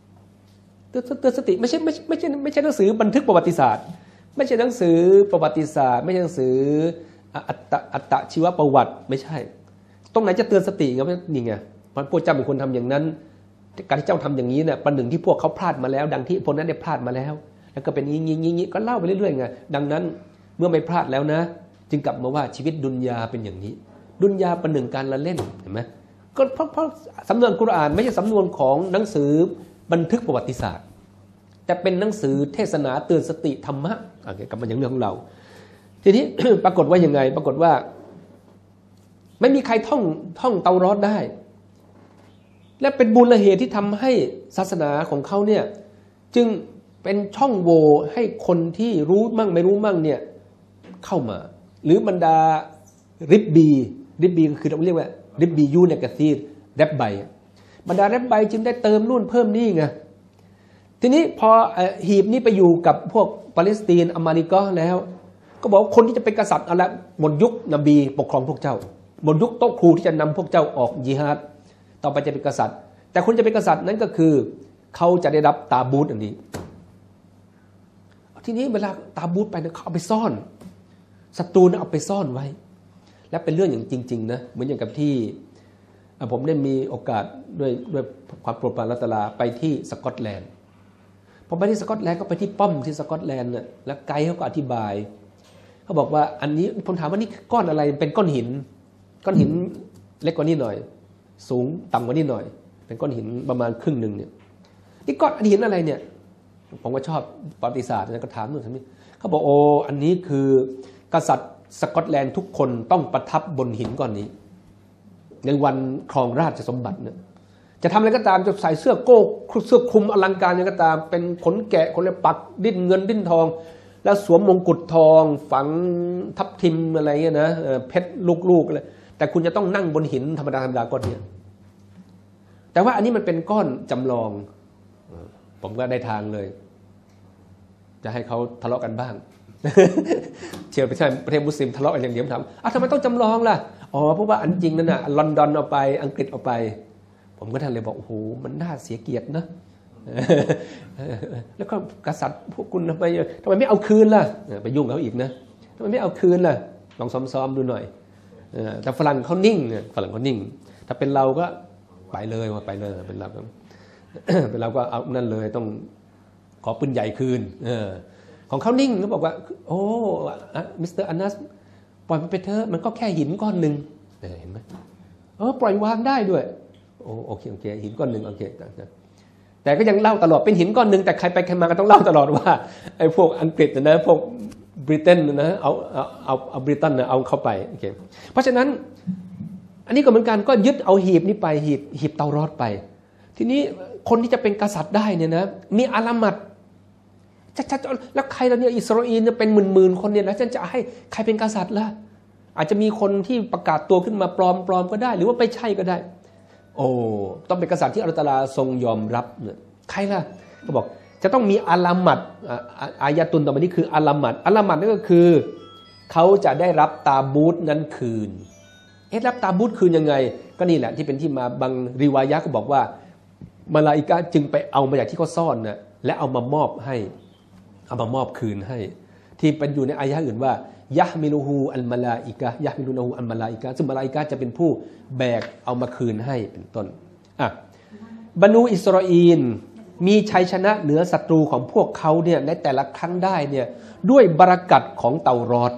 ไม่ใช่หนังสือบันทึกประวัติศาสตร์ไม่ใช่หนังสือประวัติศาสตร์ไม่ใช่หนังสืออัตชีวประวัติไม่ใช่ตรงไหนจะเตือนสติครับนี่ไงพระเจ้าเป็นคนทำอย่างนั้นการที่เจ้าทำอย่างนี้เนี่ยประหนึ่งที่พวกเขาพลาดมาแล้วดังที่พวกนั้นได้พลาดมาแล้วแล้วก็เป็นงี้ก็เล่าไปเรื่อยๆไงดังนั้นเมื่อไม่พลาดแล้วนะจึงกลับมาว่าชีวิตดุนยาเป็นอย่างนี้ดุนยาประหนึ่งการละเล่นเห็นไหมก็เพราะสำนวนกุรอานไม่ใช่สำนวนของหนังสือบันทึกประวัติศาสตร์แต่เป็นหนังสือเทศนาเตือนสติธรรมะกลับมาอย่างเรื่องของเราทีนี้ ปรากฏว่ายังไงปรากฏว่าไม่มีใครท่องเตารอดได้และเป็นบุญละเหตุที่ทำให้ศาสนาของเขาเนี่ยจึงเป็นช่องโหว่ให้คนที่รู้มั่งไม่รู้มั่งเนี่ยเข้ามาหรือบรรดาริบบีก็คือเราเรียกว่าริบบียูเนี่ยกะซีรแรบไบบรรดาแรบไบจึงได้เติมนู่นเพิ่มนี่ไงทีนี้พอหีบนี้ไปอยู่กับพวกปาเลสไตน์อเมริกาแล้วก็บอกคนที่จะเป็นกษัตริย์อะไรหมดยุคนบีปกครองพวกเจ้าหมดยุคโต๊ะครูที่จะนำพวกเจ้าออกญิฮาดต่อไปจะเป็นกษัตริย์แต่คนจะเป็นกษัตริย์นั้นก็คือเขาจะได้รับตาบูตอันนี้ทีนี้เวลาตาบูตไปเนี่ยเขาเอาไปซ่อนศัตรูเนี่ยเอาไปซ่อนไว้และเป็นเรื่องอย่างจริงๆนะเหมือนอย่างกับที่ผมได้มีโอกาสด้วยความโปรดปรานอัลเลาะห์ตะอาลาไปที่สกอตแลนด์พอไปที่สกอตแลนด์ก็ไปที่ป้อมที่สกอตแลนด์เนี่ยแล้วไกด์เขาก็อธิบายเขาบอกว่าอันนี้ผมถามว่านี่ก้อนอะไรเป็นก้อนหินเล็กกว่านี้หน่อยสูงต่ำกว่านี้หน่อยเป็นก้อนหินประมาณครึ่งนึงเนี่ยนี่ก้อนหินอะไรเนี่ยผมก็ชอบประวัติศาสตร์แล้วก็ถามนู่นถามนี่เขาบอกโอ้อันนี้คือกษัตริย์สกอตแลนด์ทุกคนต้องประทับบนหินก้อนนี้ในวันครองราชสมบัติเนี่ยจะทำอะไรก็ตามจะใส่เสื้อโก้เสื้อคลุมอลังการยังก็ตามเป็นขนแกะขนอะไรปักดิ้นเงินดิ้นทองแล้วสวมมงกุฎทองฝังทับทิมอะไรเงี้ยนะเพชรลูกๆอะไรแต่คุณจะต้องนั่งบนหินธรรมดาก้อนนี้แต่ว่าอันนี้มันเป็นก้อนจำลองผมก็ได้ทางเลยจะให้เขาทะเลาะกันบ้าง เชื่อไม่ใช่ประเทศมุสลิมทะเลาะกันอย่างเดียวถามทำไมต้องจำลองล่ะเพราะว่าอันจริงนั่นน่ะลอนดอนเอาไปอังกฤษเอาไปผมก็ท่านเลยบอกโอ้โหมันน่าเสียเกียรตินะ แล้วก็กษัตริย์พวกคุณทำไมไม่เอาคืนล่ะไปยุ่งเขาอีกนะทำไมไม่เอาคืนล่ะลองซ้อมๆดูหน่อยแต่ฝรั่งเขานิ่งถ้าเป็นเราก็ไปเลยเป็นเราเป็นเราก็เอานั่นเลยต้องขอปืนใหญ่คืนของเขานิ่งเขาบอกว่าโอ้มิสเตอร์อานัสปล่อยมันไปเถอะมันก็แค่หินก้อนหนึ่งเห็นไหมปล่อยวางได้ด้วยโอเคหินก้อนหนึ่งโอเคแต่ก็ยังเล่าตลอดเป็นหินก้อนหนึ่งแต่ใครไปใครมาก็ต้องเล่าตลอดว่าไอ้พวกอังกฤษนะพวกบริเตนนะเอาบริตันนะเอาเข้าไปโอเคเพราะฉะนั้นอันนี้ก็เหมือนกันก็ยึดเอาหีบนี้ไปหีบเตารอดไปทีนี้คนที่จะเป็นกษัตริย์ได้เนี่ยนะมีอาลามัดชัดๆแล้วใครล่ะเนี่ยอิสราเอลเนี่ยเป็นหมื่นๆคนเนี่ยแล้วฉันจะให้ใครเป็นกษัตริย์ล่ะอาจจะมีคนที่ประกาศตัวขึ้นมาปลอมก็ได้หรือว่าไม่ใช่ก็ได้โอ้ต้องเป็นกษัตริย์ที่อัลลอฮฺตะอาลาทรงยอมรับเนี่ยใครล่ะก็บอกจะต้องมีอัลามัดอายะตุนต่อไปนี้คืออัลามัดนั่นก็คือเขาจะได้รับตาบูตนั้นคืนรับตาบูตคืนยังไงก็นี่แหละที่เป็นที่มาบางริวายะห์ก็บอกว่ามาลาอิกะจึงไปเอามาจากที่เขาซ่อนนะและเอามามอบคืนให้ที่เป็นอยู่ในอายะห์อื่นว่ายะฮ์มิลูฮูอัลมาลาอิกะยะฮ์มิลูนูอัลมาลาอิกะซึ่งมาลาอิกะจะเป็นผู้แบกเอามาคืนให้เป็นต้นบรรดาอิสราเอลมีชัยชนะเหนือศัตรูของพวกเขาเนี่ยในแต่ละครั้งได้เนี่ยด้วยบารอกัตของเตารอด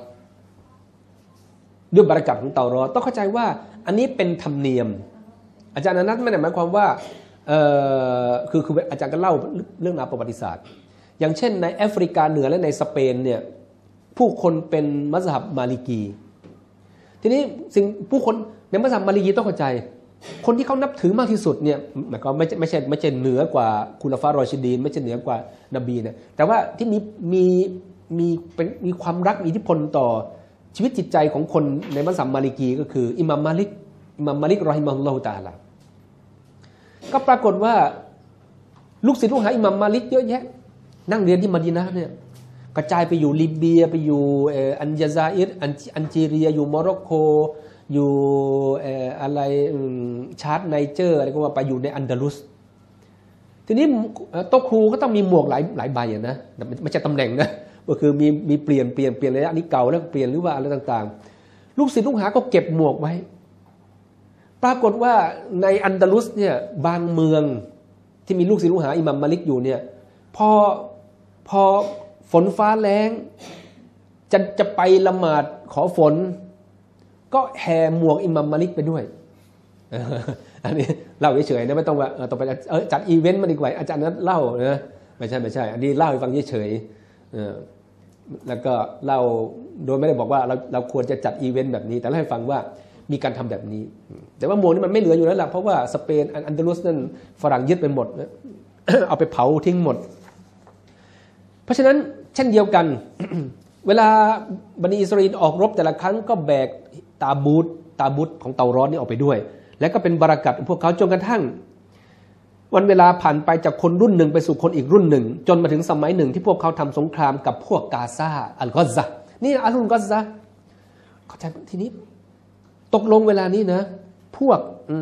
ด้วยบารอกัตของเตารอดต้องเข้าใจว่าอันนี้เป็นธรรมเนียมอาจารย์อนันต์ไม่ได้หมายความว่าคืออาจารย์ก็เล่าเรื่องราวประวัติศาสตร์อย่างเช่นในแอฟริกาเหนือและในสเปนเนี่ยผู้คนเป็นมัซฮับมาลิกีทีนี้ผู้คนในมัซฮับมาลิกีต้องเข้าใจคนที่เขานับถือมากที่สุดเนี่ยหมายความไม่ใช่เหนือกว่าคุลาฟารอชิดีนไม่ใช่เหนือกว่านบีนะแต่ว่าที่มีความรักมีอิทธิพลต่อชีวิตจิตใจของคนในมัซฮับมาลิกีก็คืออิหม่ามมาลิกรอฮิมะฮุลลอฮุตะอาลาก็ปรากฏว่าลูกศิษย์ลูกหาอิหม่ามมาลิกเยอะแยะนั่งเรียนที่มะดีนะห์เนี่ยกระจายไปอยู่ลิเบียไปอยู่อัลจาซาอิรอัลจีเรียอยู่โมร็อกโกอยู่อะไรชาร์ตไนเจอร์อะไรก็ว่าไปอยู่ในอันดาลุสทีนี้โต๊ะครูก็ต้องมีหมวกหลายใบนะไม่ใช่ตำแหน่งนะก็คือมีเปลี่ยนระยะนี้เก่าแล้วเปลี่ยนหรือว่าอะไรต่างๆลูกศิษย์ลูกหาก็เก็บหมวกไว้ปรากฏว่าในอันดาลุสเนี่ยบางเมืองที่มีลูกศิษย์ลูกหาอิหม่ามมาลิกอยู่เนี่ยพอฝนฟ้าแล้งจะไปละหมาดขอฝนก็แห่หมวกอิหม่ามมาลิกไปด้วยอันนี้เล่าเฉยๆนะไม่ต้องว่าต่อไปจัดอีเวนต์มาดีกว่าอาจารย์นั้นเล่านะไม่ใช่อันนี้เล่าให้ฟังเฉยๆแล้วก็เล่าโดยไม่ได้บอกว่าเราควรจะจัดอีเวนต์แบบนี้แต่เล่าให้ฟังว่ามีการทำแบบนี้แต่ว่าหมวกนี่มันไม่เหลืออยู่แล้วล่ะเพราะว่าสเปนอันดาลุสนั่นฝรั่งยึดไปหมด เอาไปเผาทิ้งหมดเพราะฉะนั้นเช่นเดียวกัน เวลาบันิอิสราเอลออกรบแต่ละครั้งก็แบกตาบูตของเตารอดนี่ออกไปด้วยและก็เป็นบารอกัตของพวกเขาจนกระทั่งวันเวลาผ่านไปจากคนรุ่นหนึ่งไปสู่คนอีกรุ่นหนึ่งจนมาถึงสมัยหนึ่งที่พวกเขาทำสงครามกับพวกกาซาอัลกอซะนี่อัลกอซะเขาจะทีนี้ตกลงเวลานี้นะพวก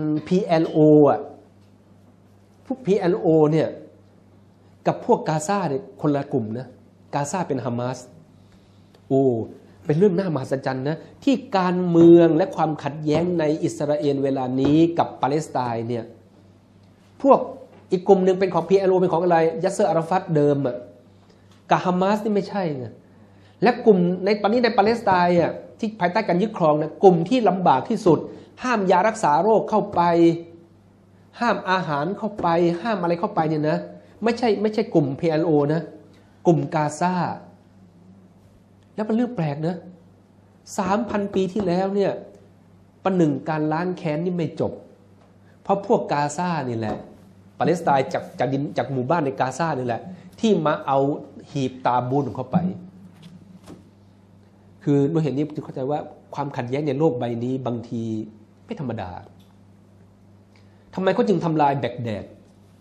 PLO อ่ะพวก PLO เนี่ยกับพวกกาซาเนี่ยคนละกลุ่มนะกาซาเป็นฮามาสเป็นเรื่องน่ามหัศจรรย์นะที่การเมืองและความขัดแย้งในอิสราเอลเวลานี้กับปาเลสไตน์เนี่ยพวกอีกกลุ่มหนึ่งเป็นของ PLO เป็นของอะไรยัสเซอร์อาราฟัตเดิมอ่ะกับฮามาสนี่ไม่ใช่ไงและกลุ่มในตอนนี้ในปาเลสไตน์อ่ะที่ภายใต้การยึดครองนะกลุ่มที่ลำบากที่สุดห้ามยารักษาโรคเข้าไปห้ามอาหารเข้าไปห้ามอะไรเข้าไปเนี่ยนะไม่ใช่กลุ่ม PLO นะกลุ่มกาซาแล้วเป็นเรื่องแปลกนะ 3,000 ปีที่แล้วเนี่ยประหนึ่งการล้างแค้นนี่ไม่จบเพราะพวกกาซานี่แหละปาเลสไตน์จากหมู่บ้านในกาซานี่แหละที่มาเอาหีบตาบูตเข้าไปคือด้วยเหตุนี้จึงเข้าใจว่าความขัดแย้งในโลกใบนี้บางทีไม่ธรรมดาทำไมเขาจึงทำลายแบกแดด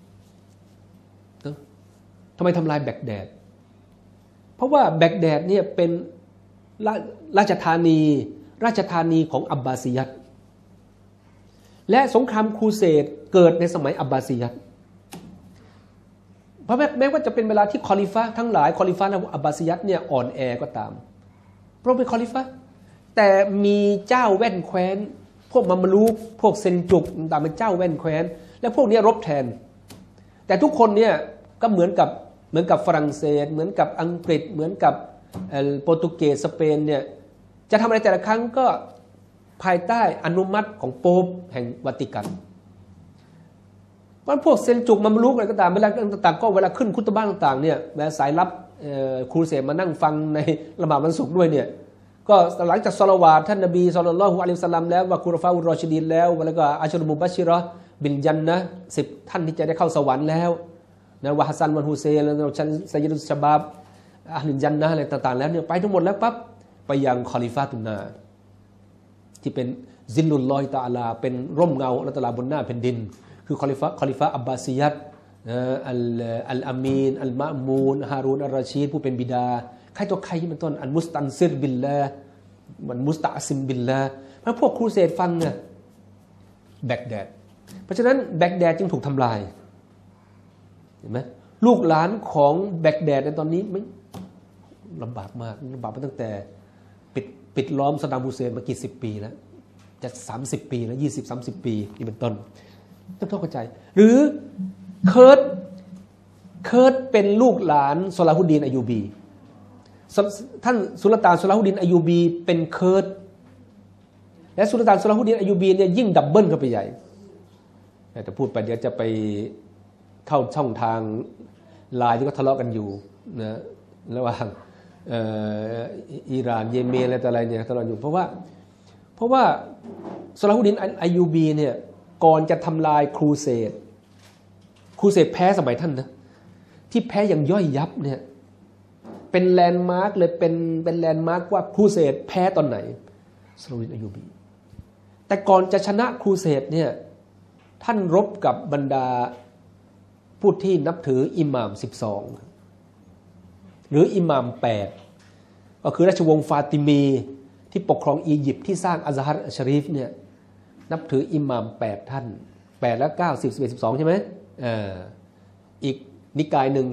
ทำไมทำลายแบกแดดเพราะว่าแบกแดดเนี่ยเป็นราชธานีของอับบาซียัตและสงครามครูเสดเกิดในสมัยอับบาซียัตเพราะแม้ว่าจะเป็นเวลาที่คอลิฟะทั้งหลายคอลิฟะและอับบาซียัตเนี่ยอ่อนแอก็ตามเพราะเป็นคอลิฟะแต่มีเจ้าแว่นแคว้นพวกมัมลูกพวกเซนจุกต่างเป็นเจ้าแว่นแคว้นและพวกนี้รบแทนแต่ทุกคนเนี่ยก็เหมือนกับฝรั่งเศสเหมือนกับอังกฤษเหมือนกับโปรตุเกสสเปนเนี่ยจะทำอะไรแต่ละครั้งก็ภายใต้อนุมัติของโป๊ปแห่งวัติกันเพราะพวกเซนจุกมัมลูกอะไรก็ตามเวลาต่างๆก็เวลาขึ้นคุตบะต่างๆเนี่ยแม้สายลับครูเสมานั่งฟังในละหมาดวันศุกร์ด้วยเนี่ยก็หลังจากศอลาวาตท่านนบีศ็อลลัลลอฮุอะลัยฮิวะซัลลัมแล้วว่าคุรฟาอุรรอชิดีนแล้วแล้วก็อัชรุมุบัชชิเราะห์บิลญันนะห์10ท่านที่จะได้เข้าสวรรค์แล้วนะวะฮัสซันวันฮุเซนแล้วชันซัยยิดุชะบาบอะห์ลุลญันนะห์อะไรต่างๆแล้วเนี่ยไปทั้งหมดแล้วปั๊บไปยังคอลิฟาตุนนาที่เป็นซิลลุลลอฮิตะอาลาเป็นร่มเงาอัลเลาะห์ตะอาลาบนหน้าแผ่นดินคือคอลิฟะอับบาซียัตอัลอามีนอัลมะมูนฮารูนอัลรอชีดผู้เป็นบิดาใครตัวใครที่มันต้นอันมุสตันซิรบิลลาห์มันมุสตะซิมบิลลาห์เพราะพวกครูเสดฟังเนี่ยแบกแดดเพราะฉะนั้นแบกแดดจึงถูกทำลายเห็นไหมลูกหลานของแบกแดดในตอนนี้ไม่ลำบากมากลำบากมาตั้งแต่ปิดล้อมซะดัมฮุเซนมากี่สิบปีแล้วจะ30 ปีแล้ว20-30 ปีนี่เป็นต้นต้องเข้าใจหรือเคิร์ตเป็นลูกหลานซอลาฮุดดีนอัยยูบีท่านสุลต่านซอลาฮุดดีนอัยยูบีเป็นเคิร์ตและสุลต่านซอลาฮุดดีนอัยยูบีเนี่ยยิ่งดับเบิลเข้าไปใหญ่แต่พูดไปเดี๋ยวจะไปเข้าช่องทางลายที่ก็ทะเลาะกันอยู่นะระหว่างอิหร่านเยเมนอะไรต่ออะไรเนี่ยทะเลาะอยู่เพราะว่าซอลาฮุดดีนอัยยูบีเนี่ยก่อนจะทำลายครูเสดแพ้สมัยท่านนะที่แพ้อย่างย่อยยับเนี่ยเป็นแลนด์มาร์กเลยเป็นแลนด์มาร์กว่าครูเสดแพ้ตอนไหนซอลาฮุดดีนอัยยูบีแต่ก่อนจะชนะครูเสดเนี่ยท่านรบกับบรรดาผู้ที่นับถืออิหม่าม12หรืออิหม่าม8ก็คือราชวงศ์ฟาติมีที่ปกครองอียิปต์ที่สร้างอัซฮัรชะรีฟเนี่ยนับถืออิหม่าม8ท่าน8และ9 10 11 12ใช่ไหมอีกนิกายหนึ่ง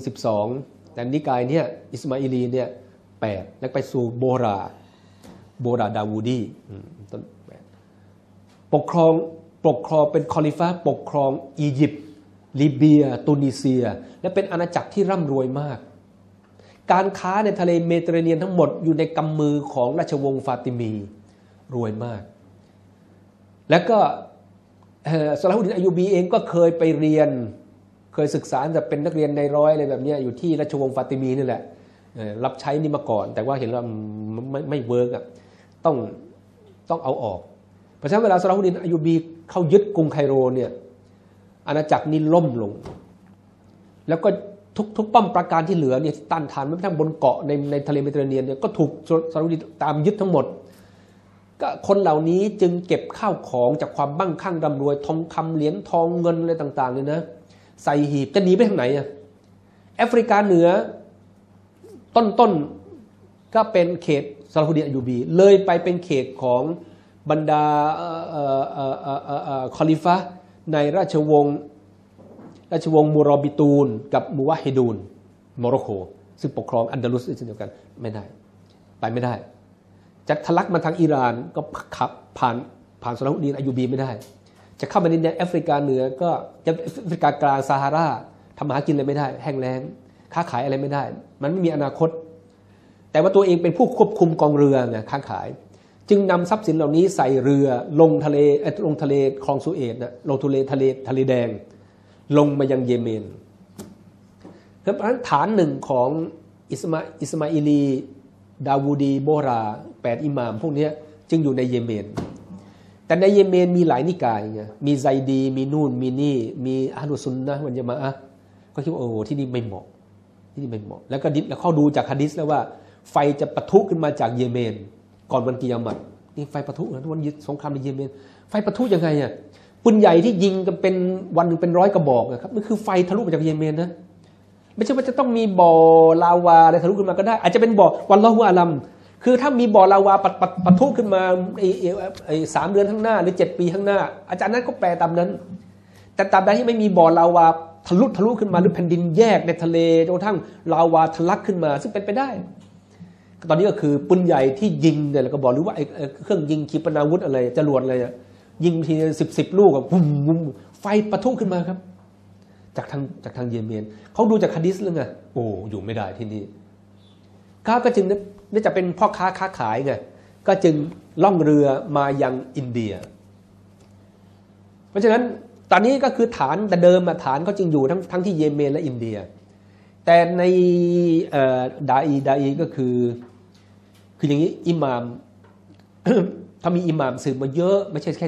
12แต่นิกายเนี่ยอิสมาอิลีเนี่ย8แล้วไปสู่โบราดาวูดีต้น8ปกครองเป็นคอลิฟะห์ปกครองอียิปต์ลิเบียตุนิเซียและเป็นอาณาจักรที่ร่ำรวยมากการค้าในทะเลเมดิเตอร์เรเนียนทั้งหมดอยู่ในกำมือของราชวงศ์ฟาติมีรวยมากแล้วก็ซอลาฮุดดีนอัยยูบีเองก็เคยไปเรียนเคยศึกษาจะเป็นนักเรียนในร้อยอะไรแบบนี้อยู่ที่ราชวงศ์ฟาติมีนี่แหละรับใช้นี่มาก่อนแต่ว่าเห็นว่าไม่เวิร์กอ่ะต้องเอาออกเพราะฉะนั้นเวลาซอลาฮุดดีนอัยยูบีเข้ายึดกรุงไคโรเนี่ยอาณาจักรนี้ล่มลงแล้วก็ทุกป้อมปราการที่เหลือเนี่ยต้านทานไม่ทั้งบนเกาะในทะเลเมดิเตอร์เรเนียนเนี่ยก็ถูกซาอุดีตามยึดทั้งหมดก็คนเหล่านี้จึงเก็บข้าวของจากความมั่งคั่งร่ำรวยทองคำเหรียญทองเงินอะไรต่างๆเลยนะใส่หีบจะหนีไปทางไหนอ่ะแอฟริกาเหนือต้นก็เป็นเขตซาอุดีอายูบีเลยไปเป็นเขตของบรรดาคอลิฟะห์ในราชวงศ์มูรอบิตูนกับมูวะฮิดูนโมร็อกโกซึ่งปกครองอันดาลุสเช่นเดียวกันไม่ได้ไปไม่ได้จะทะลักมาทางอิหร่านก็ขับผ่านซาอุดีอายูบีไม่ได้จะเข้ามาในแอฟริกาเหนือก็จะแอฟริกากลางซาฮาราทำมาหากินอะไรไม่ได้แห้งแล้งค้าขายอะไรไม่ได้มันไม่มีอนาคตแต่ว่าตัวเองเป็นผู้ควบคุมกองเรือไงค้าขายจึงนำทรัพย์สินเหล่านี้ใส่เรือลงทะเลคลองสุเอซนะลงทะเลแดงลงมายังเยเมนเพราะฉะนั้นฐานหนึ่งของอิสมาอิลีดาวูดีโบรา8อิหม่ามพวกนี้จึงอยู่ในเยเมนแต่ในเยเมนมีหลายนิกายไงมีไซดีมีนูนมีนี่มีอะห์ลุสซุนนะฮ์วัลญะมาอะห์ก็คิดว่าโอ้ที่นี่ไม่เหมาะแล้วก็เขาดูจากหะดีษแล้วว่าไฟจะปะทุขึ้นมาจากเยเมนก่อนวันกิยามะฮ์นี่ไฟปะทุนะวันยึดสงครามในเยเมนไฟปะทุยังไงอ่ะปืนใหญ่ที่ยิงกันเป็นวันนึงเป็น100 กระบอกนะครับมันคือไฟทะลุมาจากเยเมนนะไม่ใช่ว่าจะต้องมีบ่อลาวาอะไรทะลุขึ้นมาก็ได้อาจจะเป็นบ่อวัลลอฮุอาลัมคือถ้ามีบ่อลาวาปะทุขึ้นมา3 เดือนข้างหน้าหรือ7 ปีข้างหน้าอาจารย์นั้นก็แปลตามนั้นแต่ตามใดที่ไม่มีบ่อลาวาทะลุขึ้นมาหรือแผ่นดินแยกในทะเลจนกระทั่งลาวาทะลักขึ้นมาซึ่งเป็นไปได้ตอนนี้ก็คือปืนใหญ่ที่ยิงเนี่ยแล้วก็บอกหรือว่าเครื่องยิงขีปนาวุธอะไรจรวดอะไรยิงที10 ลูกอะไฟปะทุขึ้นมาครับจากทางเยเมนเขาดูจากหะดีษแล้วไงโอ้อยู่ไม่ได้ที่นี่ก็จึงนี่จะเป็นพ่อค้าขายไงก็จึงล่องเรือมายังอินเดียเพราะฉะนั้นตอนนี้ก็คือฐานแต่เดิมฐานเขาจึงอยู่ทั้งที่เยเมนและอินเดียแต่ในดาอีก็คืออย่างนี้อิหม่าม ถ้ามีอิหม่ามสืบมาเยอะไม่ใช่แค่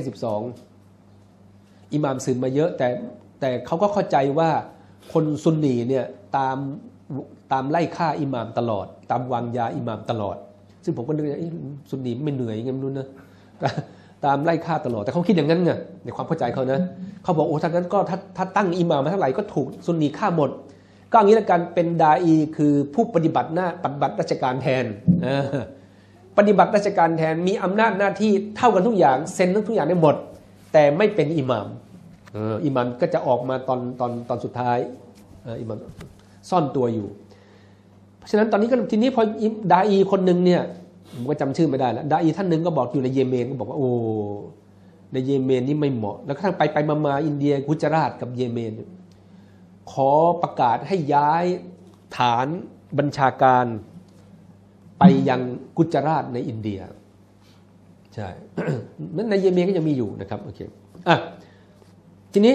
12อิหม่ามสืบมาเยอะแต่เขาก็เข้าใจว่าคนซุนนีเนี่ยตามตามไล่ฆ่าอิหม่ามตลอดตามวางยาอิหม่ามตลอดซึ่งผมก็นึกว่าซุนนีไม่เหนื่อยไงไม่รู้นะตามไล่ฆ่าตลอดแต่เขาคิดอย่างนั้นไงในความเข้าใจเขานะเขาบอกโอ้ถ้างั้นก็ถ้าตั้งอิหม่ามมาเท่าไหร่ก็ถูกซุนนีฆ่าหมดก็อย่างนี้ละกันเป็นดาอีคือผู้ปฏิบัติราชการแทนปฏิบัติราชการแทนมีอำนาจหน้าที่เท่ากันทุกอย่างเซ็นทุกอย่างได้หมดแต่ไม่เป็นอิหม่ามอิหม่ามก็จะออกมาตอนสุดท้ายอิหม่ามซ่อนตัวอยู่เพราะฉะนั้นตอนนี้ก็ทีนี้พอดาอีคนหนึ่งเนี่ยผมก็จำชื่อไม่ได้แล้วดาอีท่านหนึ่งก็บอกอยู่ในเยเมนก็บอกว่าโอ้ในเยเมนนี่ไม่เหมาะแล้วทั้งไปมาอินเดียกุจราตกับเยเมนขอประกาศให้ย้ายฐานบัญชาการไปยังกุจราตในอินเดียใช่ นั้นในเยเมนก็ยังมีอยู่นะครับโอเคทีนี้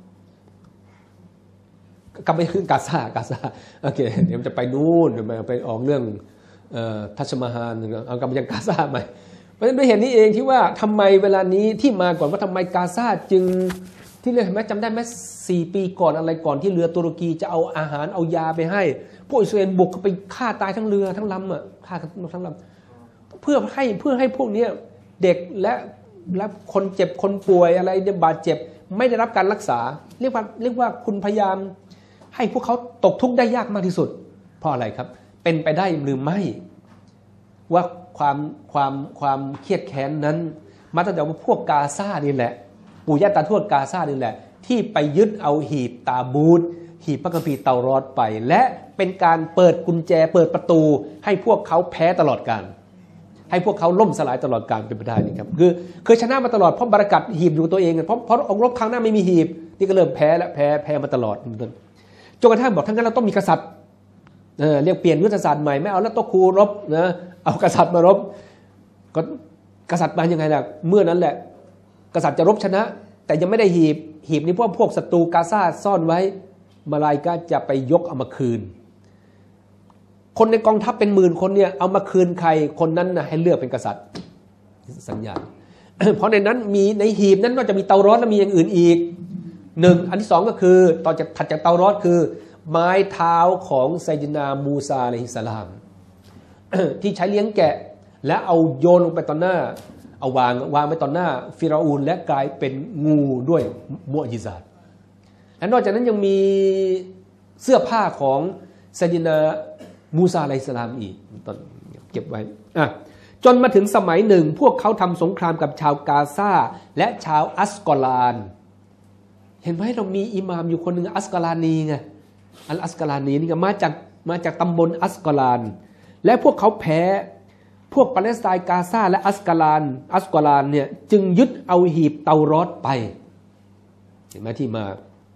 กลับไปกาซาโอเคเดี๋ยวจะไปนู่นไปออกเรื่องทัชมาฮานเอากลับไปยังกาซาใหม่เพราะฉะนั้นด้วยเหตุนี้เองที่ว่าทำไมเวลานี้ที่มาก่อนว่าทำไมกาซาจึงที่เรียกไหมจำได้ไหม4 ปีก่อนอะไรก่อนที่เรือตุรกีจะเอาอาหารเอายาไปให้พวกอิสราเอลบุกไปฆ่าตายทั้งเรือทั้งลำฆ่าทั้งลำเพื่อให้พวกนี้เด็กและคนเจ็บคนป่วยอะไรบาดเจ็บไม่ได้รับการรักษาเรียกว่าคุณพยายามให้พวกเขาตกทุกข์ได้ยากมากที่สุดเพราะอะไรครับเป็นไปได้หรือไม่ว่าความเครียดแค้นนั้นมาตั้งแต่ว่าพวกกาซานี่แหละปู่ย่าตาทวดกาซานี่แหละที่ไปยึดเอาหีบตาบูตหีบพระคัมภีร์เตารอดไปและเป็นการเปิดกุญแจเปิดประตูให้พวกเขาแพ้ตลอดกาลให้พวกเขาล่มสลายตลอดกาลเป็นไปได้นี่ครับคือเคยชนะมาตลอดเพราะบารกัตหีบอยู่ตัวเองเพราะองค์รบครั้งหน้าไม่มีหีบนี่ก็เริ่มแพ้แล้วแพ้มาตลอดจนกระทั่งบอกทั้งนั้นเราต้องมีกษัตริย์เรียกเปลี่ยนยุทธศาสตร์ใหม่ไม่เอาแล้วโตคูรบนะเอากษัตริย์มารบก็กษัตริย์มายังไงล่ะเมื่อนั้นแหละกษัตริย์จะรบชนะแต่ยังไม่ได้หีบนี้เพราะพวกศัตรูกาซาซ่อนไว้มาลายกาจะไปยกเอามาคืนคนในกองทัพเป็น10,000 คนเนี่ยเอามาคืนใครคนนั้นนะให้เลือกเป็นกษัตริย์สัญญา เพราะในนั้นมีในหีบนั้นนอกจากมีเตารอดแล้วมีอย่างอื่นอีก1อันที่2ก็คือตอนจะถัดจากเตารอดคือไม้เท้าของไซยินามูซาอะลัยฮิสสลาม ที่ใช้เลี้ยงแกะและเอาโยนลงไปต่อหน้าเอาวางไว้ต่อหน้าฟิรเอานและกลายเป็นงูด้วยมุอ์ญิซาตและนอกจากนั้นยังมีเสื้อผ้าของไซยินามูซาอะลัยฮิสสลามอีกตอนเก็บไว้จนมาถึงสมัยหนึ่งพวกเขาทำสงครามกับชาวกาซาและชาวอัสกอลานเห็นไหมเรามีอิหม่ามอยู่คนหนึ่งอัสกอลานีไงอัสกอลานีนี่ก็มาจากตำบลอัสกอลานและพวกเขาแพ้พวกปาเลสไตน์กาซาและอัสกอลานเนี่ยจึงยึดเอาหีบเตารอดไปเห็นไหมที่มา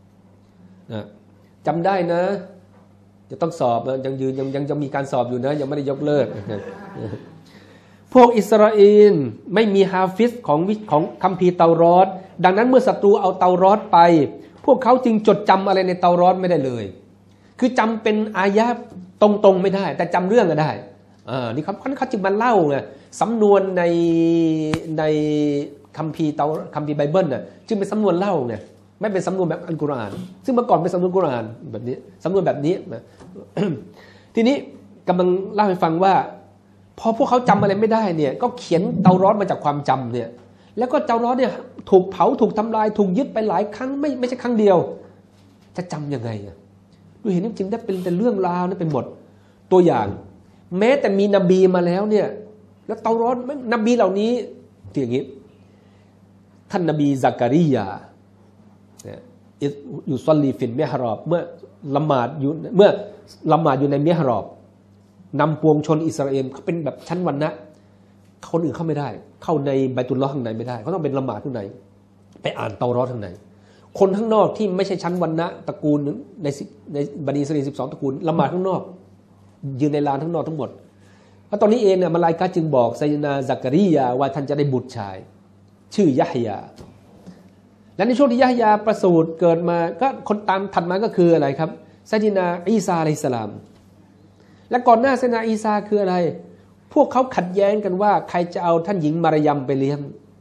จำได้นะจะต้องสอบยังยืนยังจะมีการสอบอยู่นะยังไม่ได้ยกเลิกพวกอิสราเอลไม่มีฮาฟิซของคัมภีร์เตารอดดังนั้นเมื่อศัตรูเอาเตารอดไปพวกเขาจึงจดจำอะไรในเตารอดไม่ได้เลยคือจำเป็นอายะตรงๆไม่ได้แต่จำเรื่องก็ได้นี่เขาจึงมาเล่าไงสำนวนในคัมภีร์ไบเบิลน่ะจึงเป็นสำนวนเล่าไงไม่เป็นสำนวนแบบอัลกุรอานซึ่งเมื่อก่อนเป็นสำนวนกุรอานแบบนี้สำนวนแบบนี้นะ ทีนี้กำลังเล่าให้ฟังว่าพอพวกเขาจำอะไรไม่ได้เนี่ยก็เขียนเตารอดมาจากความจำเนี่ยแล้วก็เตารอดเนี่ยถูกเผาถูกทำลายถูกยึดไปหลายครั้งไม่ใช่ครั้งเดียวจะจำยังไงด้วยเหตุนี้จึงได้เป็นแต่เรื่องราวนั่นเป็นหมดตัวอย่างแม้แต่มีนบีมาแล้วเนี่ยแล้วเตารอดนบีเหล่านี้ที่อย่างนี้ท่านนบีซักริยาอยู่ซอลลีฟินเมฮรอบเมื่อละหมาดอยู่ในเมฮรอบนำปวงชนอิสราเอลเขาเป็นแบบชั้นวรรณะคนอื่นเข้าไม่ได้เข้าในไบตุลลอฮ์ข้างในไม่ได้เขาต้องเป็นละหมาดข้างในไปอ่านเตารอดข้างในคนข้างนอกที่ไม่ใช่ชั้นวรรณะตระกูลในบันิอิสราเอล12 ตระกูลละหมาดข้างนอกยืนในลานข้างนอกทั้งหมดแล้วตอนนี้เองเนี่ยมาลายกาจึงบอกไซนาซักริยาว่าท่านจะได้บุตรชายชื่อยะฮยาและในช่วงที่ยะฮยาประสูติเกิดมาก็คนตามถัดมาก็คืออะไรครับไซนาอีซาอะลัยฮิสสลามและก่อนหน้าไซนาอีซาคืออะไรพวกเขาขัดแย้งกันว่าใครจะเอาท่านหญิงมารยมไปเลี้ยง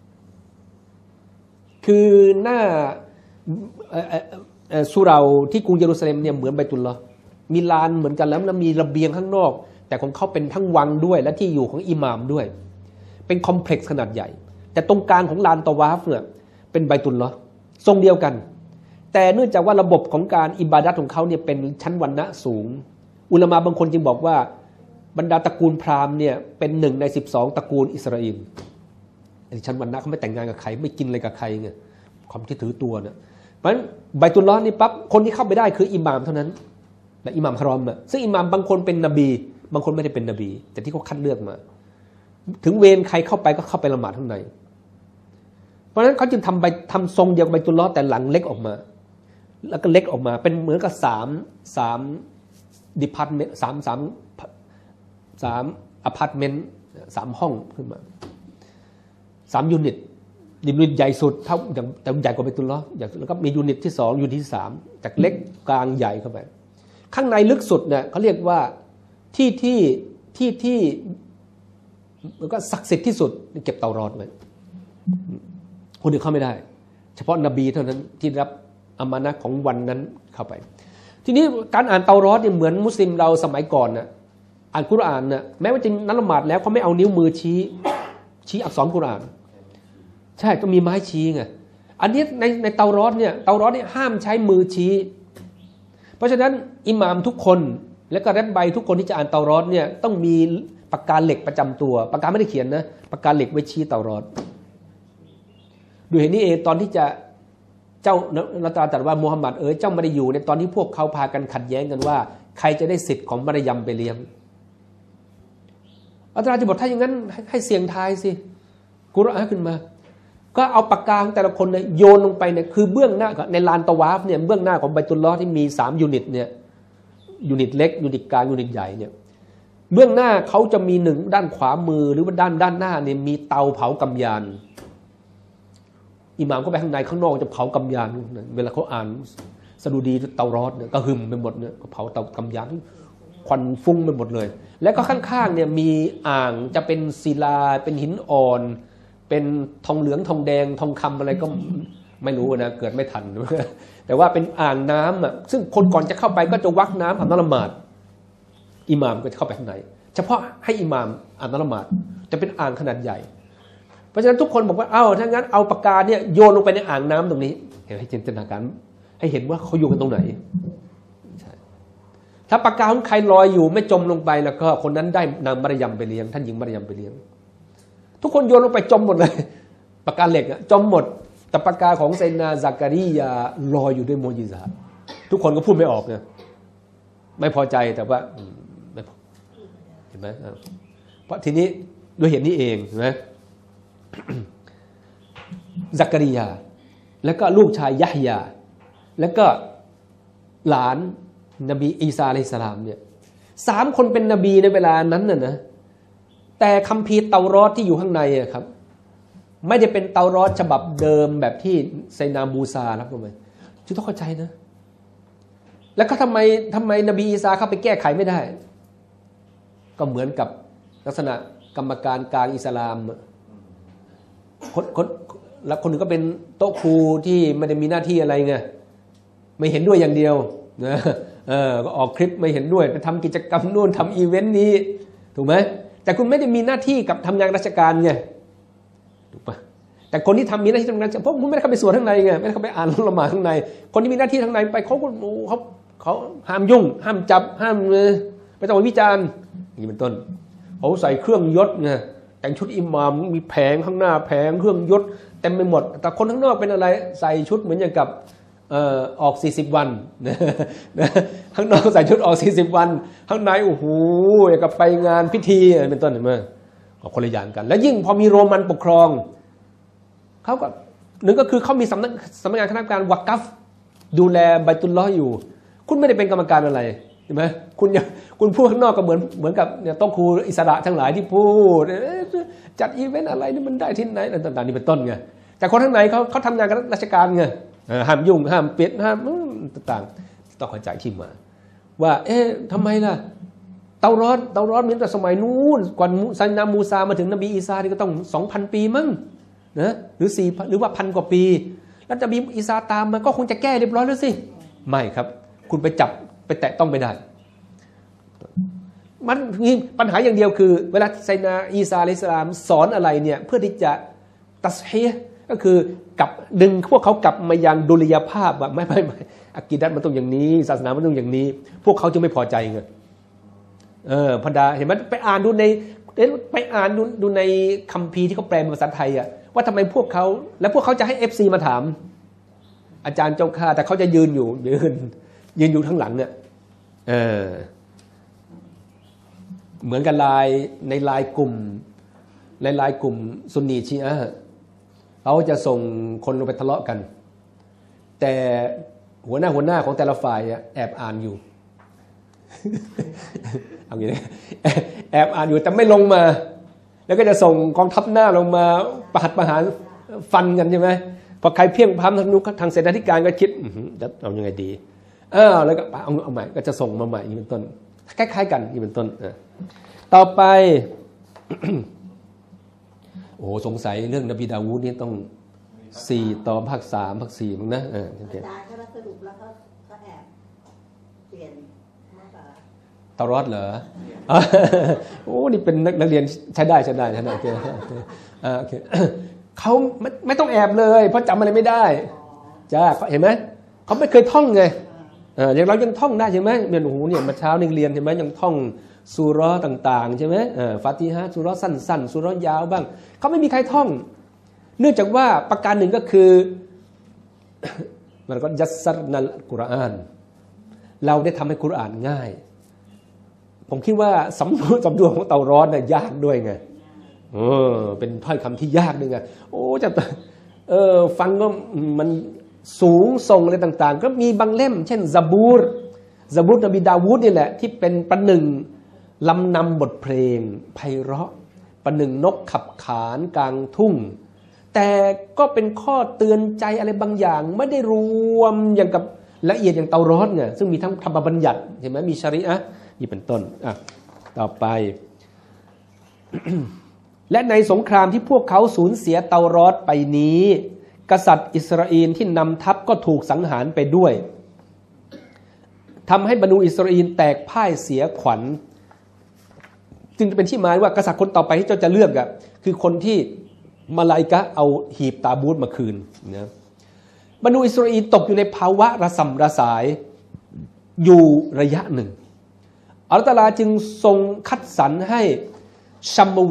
คือหน้าสุเราที่กรุงเยรูซาเล็มเนี่ยเหมือนไบตุลลอฮ์มีลานเหมือนกันแล้วมีระเบียงข้างนอกแต่ของเขาเป็นทั้งวังด้วยและที่อยู่ของอิหม่ามด้วยเป็นคอมเพล็กซ์ขนาดใหญ่แต่ตรงกลางของลานตะวาฟเนี่ยเป็นไบตุลลอฮ์ทรงเดียวกันแต่เนื่องจากว่าระบบของการอิบาดะห์ของเขาเนี่ยเป็นชั้นวรรณะสูงอุลามะบางคนจึงบอกว่าบรรดาตระกูลพราหมณ์เนี่ยเป็น1 ใน 12ตระกูลอิสราเอลชั้นวรรณะเขาไม่แต่งงานกับใครไม่กินอะไรกับใครไงความที่ถือตัวเนี่ยเพราะฉะนั้นไบตุลลอฮ์นี่ปั๊บคนที่เข้าไปได้คืออิหม่ามเท่านั้นและอิหม่ามฮารอมซึ่งอิหม่ามบางคนเป็นนบีบางคนไม่ได้เป็นนบีแต่ที่เขาคัดเลือกมาถึงเวรใครเข้าไปก็เข้าไปละหมาดข้างในเพราะฉะนั้นเขาจึงทำทรงเดียวกับไบตุลลอฮ์แต่หลังเล็กออกมาแล้วก็เล็กออกมาเป็นเหมือนกับ3ดิพาร์ตเมนต์3อพาร์ตเมนต์3ห้องขึ้นมา3ยูนิตใหญ่สุดเท่าแต่ใหญ่กว่าไบตุลลอฮ์แล้วก็มียูนิตที่2ยูนิตที่3จากเล็กกลางใหญ่เข้าไปข้างในลึกสุดเนี่ยเขาเรียกว่าที่มันก็ศักดิ์สิทธิ์ที่สุดเก็บเตารอดไว้คนอื่นเข้าไม่ได้เฉพาะนบีเท่านั้นที่รับอามานะห์ของวันนั้นเข้าไปทีนี้การอ่านเตารอดเนี่ยเหมือนมุสลิมเราสมัยก่อนน่ะอ่านกุรอานน่ะแม้ว่าจะนัดละหมาดแล้วเขาไม่เอานิ้วมือชี้อักษรกุรอานใช่ก็มีไม้ชี้ไงอันนี้ในเตารอดเนี่ยห้ามใช้มือชี้เพราะฉะนั้นอิหม่ามทุกคนและก็รัฐใบทุกคนที่จะอ่านเตารอดเนี่ยต้องมีปากกาเหล็กประจำตัวปากกาไม่ได้เขียนนะปากกาเหล็กไว้ชี้เตารอดดูเห็นนี่เองตอนที่จะเจ้าละตาตรัสว่ามูฮัมหมัดเจ้าไม่ได้อยู่ในตอนที่พวกเขาพากันขัดแย้งกันว่าใครจะได้สิทธิ์ของมารยมไปเลี้ยงอัลลอฮฺจะบอกถ้าอย่างนั้นให้เสี่ยงทายสิกุรอานขึ้นมาก็เอาปากกาของแต่ละคนเนี่ยโยนลงไปเนี่ยคือเบื้องหน้าในลานตะวาฟเนี่ยเบื้องหน้าของไบตุลลอฮ์ที่มี3ยูนิตเนี่ยยูนิตเล็กยูนิตกลางยูนิตใหญ่เนี่ยเบื้องหน้าเขาจะมี1ด้านขวามือหรือว่าด้านหน้าเนี่ยมีเตาเผากำยานอิหม่ามก็ไปข้างในข้างนอกจะเผากำยานเวลาเขาอ่านสดุดีเตารอดเนี่ยก็หึมไปหมดเนี่ยเผาเตากำยานควันฟุ้งไปหมดเลยแล้วก็ข้างๆเนี่ยมีอ่างจะเป็นศิลาเป็นหินอ่อนเป็นทองเหลืองทองแดงทองคำอะไรก็ไม่รู้นะเกิดไม่ทันแต่ว่าเป็นอ่างน้ำอ่ะซึ่งคนก่อนจะเข้าไปก็จะวักน้ำอาบน้ำละหมาดอิหม่ามก็จะเข้าไปข้างในเฉพาะให้อิหม่ามอาบน้ำละหมาดจะเป็นอ่างขนาดใหญ่เพราะฉะนั้นทุกคนบอกว่าถ้างั้นเอาปากกาเนี่ยโยนลงไปในอ่างน้ำตรงนี้ให้จินตนาการให้เห็นว่าเขาอยู่กันตรงไหนถ้าปากกาของใครลอยอยู่ไม่จมลงไปแล้วก็คนนั้นได้นางมารยมไปเลี้ยงท่านหญิงมารยมไปเลี้ยงทุกคนโยนลงไปจมหมดเลยปากกาเหล็กจมหมดแต่ปากกาของไซนาซักการียาลอยอยู่ด้วยโมญิซาตทุกคนก็พูดไม่ออกนะไม่พอใจแต่ว่าไม่เห็นไหมเพราะทีนี้ด้วยเหตุนี้เองใช่ไหมซักการียาแล้วก็ลูกชายยะฮยาแล้วก็หลานนบีอีสาอะลัยฮิสสลามเนี่ย3คนเป็นนบีในเวลานั้นน่ะนะแต่คัมภีร์เตารอดที่อยู่ข้างในครับไม่ได้เป็นเตารอดฉบับเดิมแบบที่ไซนามูซาครับทำไมจึงต้องเข้าใจนะแล้วก็ทำไมนบีอีสาเข้าไปแก้ไขไม่ได้ก็เหมือนกับลักษณะกรรมการกลางอิสลามคนแล้วคนหนึ่งก็เป็นโต๊ะครูที่ไม่ได้มีหน้าที่อะไรไงไม่เห็นด้วยอย่างเดียวนะก็ออกคลิปไม่เห็นด้วยไปทำกิจกรรมนู่นทำอีเวนต์นี้ถูกไหมแต่คุณไม่ได้มีหน้าที่กับทำงานราชการไงถูกปะแต่คนที่มีหน้าที่ทำงานเพราะคุณไม่ได้เข้าไปสวดข้างในไงไม่ได้เข้าไปอ่านละหมาดข้างในคนที่มีหน้าที่ข้างในไปเขาห้ามยุ่งห้ามจับห้ามไปต้องวิจารณ์นี่เป็นต้นเขาใส่เครื่องยศไงแต่งชุดอิหม่ามมีแผงข้างหน้าแผงเครื่องยศเต็มไปหมดแต่คนข้างนอกเป็นอะไรใส่ชุดเหมือนอย่างกับออก40วันข้างนอกใส่ชุดออก40วันข้างในโอ้โหอย่างกับไปงานพิธีเป็นต้นเห็นไหมคนละอย่างกันแล้วยิ่งพอมีโรมันปกครองเขาก็หนึ่งก็คือเขามีสำนักงานคณะกรรมการวักกัฟดูแลไบตุลลอฮ์อยู่คุณไม่ได้เป็นกรรมการอะไรเห็นไหมคุณพูดข้างนอกก็เหมือนกับเนี่ยต้องครูอิสระทั้งหลายที่พูดจัดอีเวนต์อะไรนี่มันได้ที่ไหนต่างๆนี่เป็นต้นไงแต่คนข้างในเขาทำงานกับราชการไงห้ามยุ่งห้ามปิดห้ามต่างๆต้องเข้าใจที่มาว่าทำไมล่ะเตารอดมีแต่สมัยนู้นก่อนไซนามูซามาถึงนบีอีสานี่ก็ต้อง 2,000 ปีมั้งนะหรือ4หรือว่า1,000 กว่าปีแล้วนบีอีสาตามมาก็คงจะแก้เรียบร้อยแล้วสิไม่ครับคุณไปจับไปแตะต้องไม่ได้มันมีปัญหาอย่างเดียวคือเวลาไซนาอีสาอะลัยฮิสสลามสอนอะไรเนี่ยเพื่อที่จะตัสฮีฮ์ก็คือกลับดึงพวกเขากลับมายังดุลยภาพว่าไม่อากีดัตมันต้องอย่างนี้ศาสนามันต้องอย่างนี้พวกเขาจะไม่พอใจไงพดาเห็นไหมไปอ่านดูในคัมภีร์ที่เขาแปลเป็นภาษาไทยอ่ะว่าทำไมพวกเขาแล้วพวกเขาจะให้ FC มาถามอาจารย์เจ้าข้าแต่เขาจะยืนอยู่ข้างหลังเนี่ยเหมือนกับในไลน์กลุ่มซุนนีชีอะห์เขาจะส่งคนลงไปทะเลาะกันแต่หัวหน้าของแต่ละฝ่ายแอบอ่านอยู่ เอาอย่างนี้แอบอ่านอยู่แต่ไม่ลงมาแล้วก็จะส่งกองทัพหน้าลงมาประหารฟันกันใช่ไหมพอใครเพี้ยงพล้ำทางเศรษฐกิจก็คิดจะเอายังไงดีแล้วก็เอาใหม่ก็จะส่งมาใหม่นี่เป็นต้นคล้ายๆกันนี่เป็นต้นต่อไป โอ้สงสัยเรื่องนบีดาวูดนี่ต้อง4ต่อภาค3ภาค4มั้งนะอาจารย์เขาสรุปแล้วก็แอบเปลี่ยนมาตราเตารอดเหรอโอ้นี่เป็นนักเรียนใช้ได้โอเคเขาไม่ต้องแอบเลยเพราะจำอะไรไม่ได้จ้าเห็นไหมเขาไม่เคยท่องไงอย่างเรายังท่องได้ใช่ไหมเนี่ยโอ้โหเนี่ยมาเช้านี่เรียนใช่ไหมยังท่องซูเราะห์ต่างๆใช่ไหมฟาติฮะห์ซูเราะห์สั้นๆซูเราะห์ยาวบ้างเขาไม่มีใครท่องเนื่องจากว่าประการหนึ่งก็คือมันก็ยัสซัรนัลกุรอานเราได้ทำให้กุรอานง่ายผมคิดว่าสำนวนของเตารอดเนี่ยยากด้วยไงเป็นถ้อยคำที่ยากด้วยไงโอ้จะฟังก็มันสูงส่งอะไรต่างๆก็มีบางเล่มเช่นซะบูรนบีดาวูดนี่แหละที่เป็นประหนึ่งลำนำบทเพลงไพเราะประหนึ่งนกขับขานกลางทุ่งแต่ก็เป็นข้อเตือนใจอะไรบางอย่างไม่ได้รวมอย่างกับละเอียดอย่างเตารอดไงซึ่งมีทั้งธรรมบัญญัติเห็นไหมมีชะรีอะห์นี่เป็นต้นต่อไป และในสงครามที่พวกเขาสูญเสียเตารอดไปนี้กษัตริย์อิสราเอลที่นำทัพก็ถูกสังหารไปด้วยทำให้บรรดาอิสราเอลแตกพ่ายเสียขวัญจึงเป็นที่หมายว่ากษัตริย์คนต่อไปที่เจ้าจะเลือกคือคนที่มาลาอิกะฮ์เอาหีบตาบูตมาคืนนะบรรดาอิสราเอลตกอยู่ในภาวะระส่ำระสายอยู่ระยะหนึ่งอัลลอฮฺตะอาลาจึงทรงคัดสรรให้ชัมม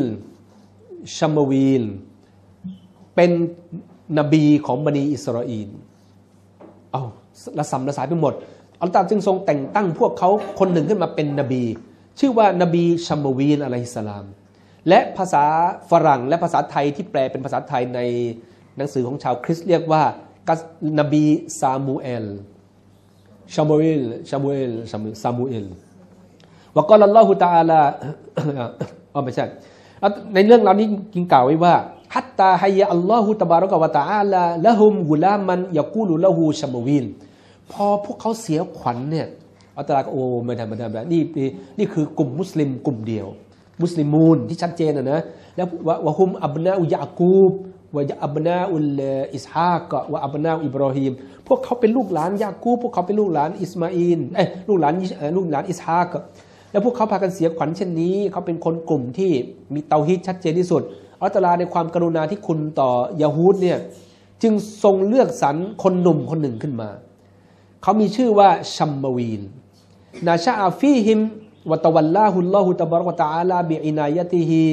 วีลเป็นนบีของบันิอิสราเอลระส่ำระสายไปหมดอัลลอฮฺตะอาลาจึงทรงแต่งตั้งพวกเขาคนหนึ่งขึ้นมาเป็นนบีชื่อว่านบีชัมมวีลอะลัยฮิสสลามและภาษาฝรั่งและภาษาไทยที่แปลเป็นภาษาไทยในหนังสือของชาวคริสต์เรียกว่านบีซามูเอลชามูเอลวะกอลัลลอฮุตะอาลาไม่ใช่ในเรื่องราวนี้กินกล่าวไว้ว่าฮัตตาฮัยยะอัลลอฮุตะบารักะวะตะอาลาละฮุมกุลามันยะกูลุละฮูชัมวีลพอพวกเขาเสียขวัญเนี่ยอัลลอฮฺก็ไม่ธรรมดาแบบนี่คือกลุ่มมุสลิมกลุ่มเดียวมุสลิมูนที่ชัดเจนนะแล้ววะฮุมอับนาอุยะกูบวะอับนาอุลอิสฮากวะอับนาอิบรอฮีมพวกเขาเป็นลูกหลานยะกูบพวกเขาเป็นลูกหลานอิสมาอีลลูกหลานอิสฮากแล้วพวกเขาพากันเสียขวัญเช่นนี้เขาเป็นคนกลุ่มที่มีเตาฮีดชัดเจนที่สุดอัลลอฮฺในความกรุณาที่คุณต่อยะฮูดเนี่ยจึงทรงเลือกสรรคนหนุ่มคนหนึ่งขึ้นมาเขามีชื่อว่าชัมมวีลนาชาอาฟีฮิมวะตะวัลลาฮุลลอฮุตะบารักวะตะอาลาบิอินายะติฮิ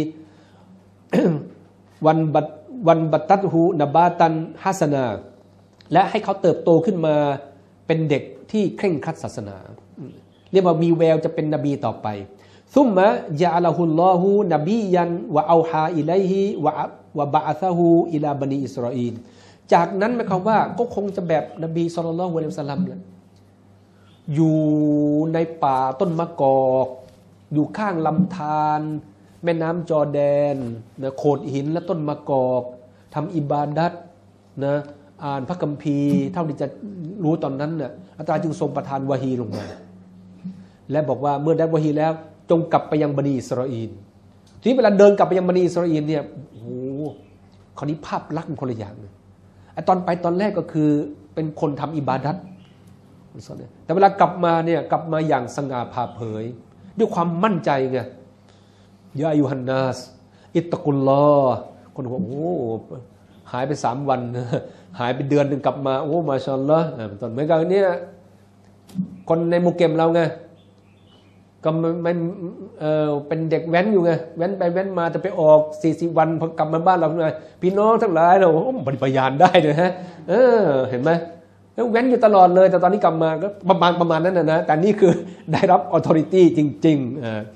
วันบัตตัตฮูนบาตันฮัสนาและให้เขาเติบโตขึ้นมาเป็นเด็กที่เคร่งครัดศาสนาเรียกว่ามีแววจะเป็นนบีต่อไปซุมมะยะอะละฮุลลอฮุนบียันวะเอาฮาอิลัยฮิวะบะอะซะฮูอิลาบันิอิสราอีลจากนั้นหมายความว่าก็คงจะแบบนบีศ็อลลัลลอฮุอะลัยฮิวะซัลลัมแหละอยู่ในป่าต้นมะกอกอยู่ข้างลำธารแม่น้ำจอร์แดนนะโขดหินและต้นมะกอกทำอิบาดัตนะอ่านพระคัมภีร์เท่าที่จะรู้ตอนนั้นน่ะอัลลอฮฺจึงทรงประทานวะฮีลงมาและบอกว่าเมื่อได้วะฮีแล้วจงกลับไปยังบันิอิสราเอลทีนี้เวลาเดินกลับไปยังบันิอิสราเอลเนี่ยโอ้โหคราวนี้ภาพลักษณ์คนละอย่างเลยตอนไปตอนแรกก็คือเป็นคนทำอิบาดัตแต่เวลากลับมาเนี่ยกลับมาอย่างสง่าผ่าเผยด้วยความมั่นใจไงยาอายุฮันนาสอิตตะกุลลอฮ์คนบอกโอ้หายไป3 วันหายไปเดือนหนึ่งกลับมาโอ้มาชาอัลลอฮ์ตอนเหมือนกันเนี่ยคนในหมู่เก็มเราไงก็มันเป็นเด็กแว้นอยู่ไงแว้นไปแว้นมาจะไปออก40 วันพอกลับมาบ้านเราไงพี่น้องทั้งหลายเราปฏิบัติญาณได้เลยฮะเห็นไหมแล้วแว้นอยู่ตลอดเลยแต่ตอนนี้กลับมาก็ประมาณนั้นนะแต่นี่คือได้รับ authority จริงๆโอเค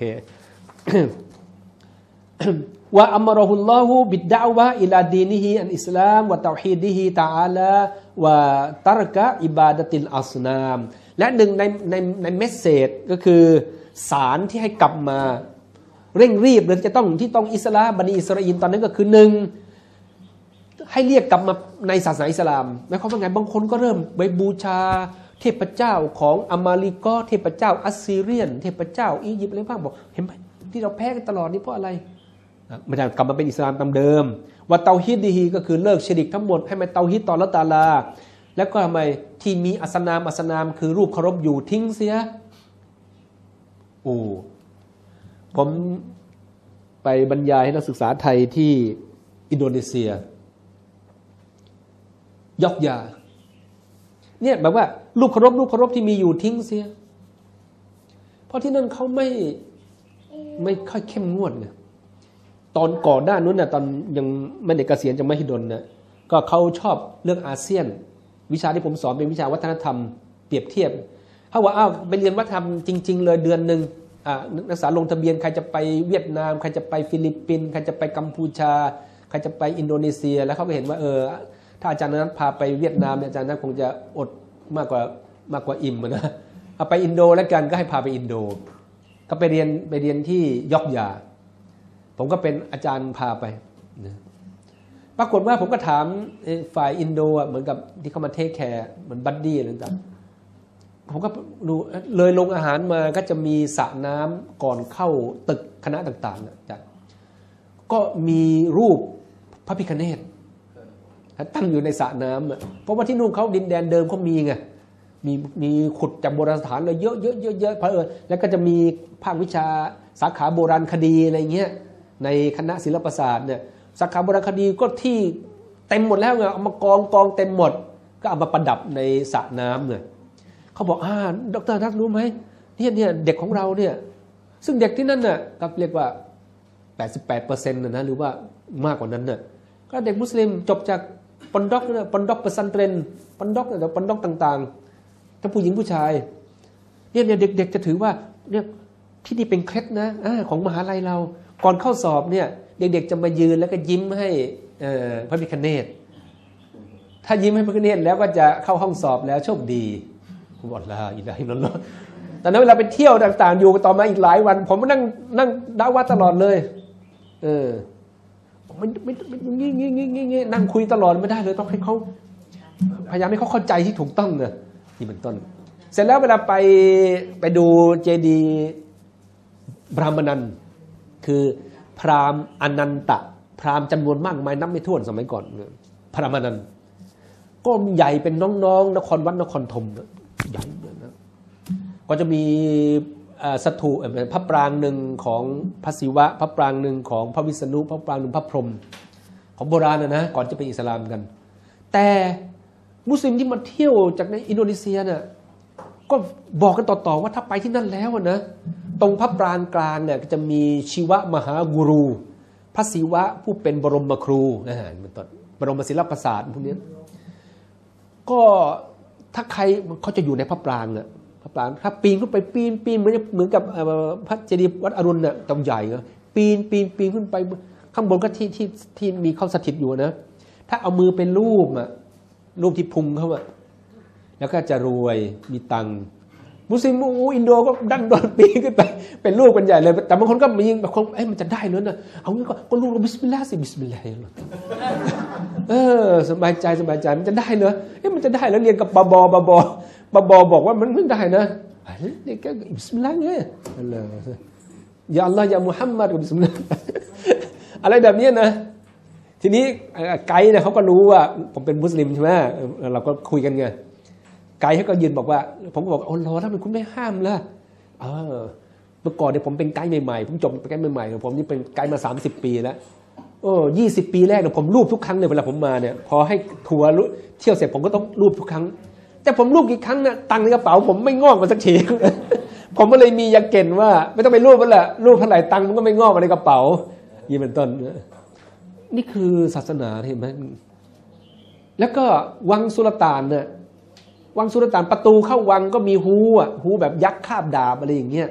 ว่าอัมรอฮุลลอฮุบิดดะวะอิลาดีนิฮิอันอิสลามวะเตาฮีดิฮิตะอาลาวะตารกะอิบาดะติลอัสนามและหนึ่งในเมสเสจก็คือสารที่ให้กลับมาเร่งรีบหรือจะต้องที่ต้องอิสลามบันิอิสราเอลตอนนั้นก็คือ1ให้เรียกกลับมาในศาสนาอิสลามหมายความว่าไงบางคนก็เริ่มไปบูชาเทพเจ้าของอามาลิกอเทพเจ้าอัสซีเรียนเทพเจ้าอียิปต์อะไรบ้างบอกเห็นไหมที่เราแพ้กันตลอดนี่เพราะอะไรมันจะกลับมาเป็นอิสลามตามเดิมว่าเตาฮีดดีฮีก็คือเลิกชิริกทั้งหมดให้มันเตาฮีดต่อละตาลาแล้วก็ทำไมที่มีอัสนามคือรูปเคารพอยู่ทิ้งเสียโอ้ผมไปบรรยายให้นักศึกษาไทยที่อินโดนีเซียยอกยาเนี่ยแบบว่ารูปเคารพที่มีอยู่ทิ้งเสียเพราะที่นั่นเขาไม่ค่อยเข้มงวดไงตอนก่อนหน้านู้นน่ะตอนยังไม่ได้เกษียณจากมหิดลน่ะก็เขาชอบเรื่องอาเซียนวิชาที่ผมสอนเป็นวิชาวัฒนธรรมเปรียบเทียบเขาว่าไปเรียนวัฒนธรรมจริงๆเลยเดือนนึงนักศึกษาลงทะเบียนใครจะไปเวียดนามใครจะไปฟิลิปปินส์ใครจะไปกัมพูชาใครจะไปอินโดนีเซียแล้วเขาก็เห็นว่าถ้าอาจารย์นั้นพาไปเวียดนามเนี่ยอาจารย์นั้นคงจะอดมากกว่าอิ่มนะเอาไปอินโดแล้วกันก็ให้พาไปอินโดก็ไปเรียนที่ยอกยาผมก็เป็นอาจารย์พาไปปรากฏว่าผมก็ถามฝ่ายอินโดเหมือนกับที่เขามาเทคแคร์เหมือนบัดดี้อะไรต่างผมก็ดูเลยลงอาหารมาก็จะมีสระน้ำก่อนเข้าตึกคณะต่างๆนะจ๊ะก็มีรูปพระพิฆเนศตั้งอยู่ในสระน้ำเพราะว่าที่นู่นเขาดินแดนเดิมเขามีไงมีขุดจากโบราณสถานเลยเยอะเพราะแล้วก็จะมีภาควิชาสาขาโบราณคดีอะไรเงี้ยในคณะศิลปศาสตร์เนี่ยสาขาโบราณคดีก็ที่เต็มหมดแล้วไงเอามากองเต็มหมดก็เอามาประดับในสระน้ำเนี่ยเขาบอกดร.ทักรู้ไหมเนี่ยเด็กของเราเนี่ยซึ่งเด็กที่นั่นน่ะก็เรียกว่า 88% นะหรือว่ามากกว่านั้นน่ะก็เด็กมุสลิมจบจากปอนด็อกเนี่ยปอนด็อกเปอร์ซันเทรนปอนด็อกต่างๆทั้งผู้หญิงผู้ชายเนี่ยเด็กๆจะถือว่าเนี่ยที่นี่เป็นเคล็ดนะของมหาลัยเราก่อนเข้าสอบเนี่ยเด็กๆจะมายืนแล้วก็ยิ้มให้พระพิฆเนศถ้ายิ้มให้พระพิฆเนศแล้วก็จะเข้าห้องสอบแล้วโชคดีผมบอกละอิลาฮิลลัลลอฮ์แต่นั้นเวลาไปเที่ยวต่างๆอยู่ต่อมาอีกหลายวันผมนั่งดะวะตลอดเลยไม่นั่งคุยตลอดไม่ได้เลยต้องให้เขาพยายามให้เขาเข้าใจที่ถูกต้องนะนี่เป็นต้นเสร็จแล้วเวลาไปดูเจดีย์บรามนันท์คือพราหมณ์อนันตะพราหมณ์จำนวนมากมายนับไม่ถ้วนสมัยก่อนพรามนันท์ก็ใหญ่เป็นน้องๆนครวัดนครธมใหญ่นะก็จะมีสถูปพระปรางหนึ่งของพระศิวะพระปรางหนึ่งของพระวิษณุพระปรางหนึ่งพระพรหมของโบราณนะก่อนจะเป็นอิสลามกันแต่มุสลิมที่มาเที่ยวจากในอินโดนีเซียเนี่ยก็บอกกันต่อๆว่าถ้าไปที่นั่นแล้วนะตรงพระปรางกลางเนี่ยจะมีชีวะมหากุรูพระศิวะผู้เป็นบรมครูเป็นต้นบรมศิลปศาสตร์พวกนี้ก็ถ้าใครเขาจะอยู่ในพระปรางเนี่ยพระปรางถ้าปีนขึ้นไปปีนเหมือนกับพระเจดีย์วัดอรุณเนี่ยตรงใหญ่ปีนขึ้นไปข้างบนก็ที่มีเขาสถิตอยู่นะถ้าเอามือเป็นรูปที่พุงเขาแล้วก็จะรวยมีตังค์มุสลิมอินโดก็ดันโดนปีขึ้นไปเป็นรูปกันใหญ่เลยแต่บางคนก็มีบางคนมันจะได้เลยนะเอางี้ก็รูปบิสมิลลาห์สิบิสมิลลาห์สบายใจมันจะได้เลยมันจะได้แล้วเรียนกับบาบบอกว่ามันไม่ได้นะนี่ก็บิสมิลลาห์ไงอย่าอัลลอฮ์อย่ามุฮัมมัดบิสมิลลาห์อะไรแบบนี้นะทีนี้ไกด์เนี่ยเขาก็รู้ว่าผมเป็นมุสลิมใช่ไหมเราก็คุยกันไงไกด์เขาก็ยืนบอกว่าผมก็บอกโอ้โหทำไมคุณไม่ห้ามล่ะมื่อก่อนเนี่ยผมเป็นไกด์ใหม่ๆผมจบไกด์ใหม่ๆผมนี่เป็นไกด์มา30 ปีแล้ว20 ปีแรกเนี่ยผมรูปทุกครั้งเลยเวลาผมมาเนี่ยพอให้ทัวร์เที่ยวเสร็จผมก็ต้องรูปทุกครั้งแต่ผมรูปกี่ครั้งเนี่ยตังค์ในกระเป๋าผมไม่งอกมาสักที ผมก็เลยมียาเก่นว่าไม่ต้องไปรูปมันแหละรูปเท่าไหร่ตังค์มันก็ไม่งอกมาในกระเป๋ายี่เป็นต้นนี่คือศาสนาเห็นไหมแล้วก็วังสุลต่านเนี่ยวังสุลต่านประตูเข้าวังก็มีฮูแบบยักษ์คาบดาบอะไรอย่างเงี้ย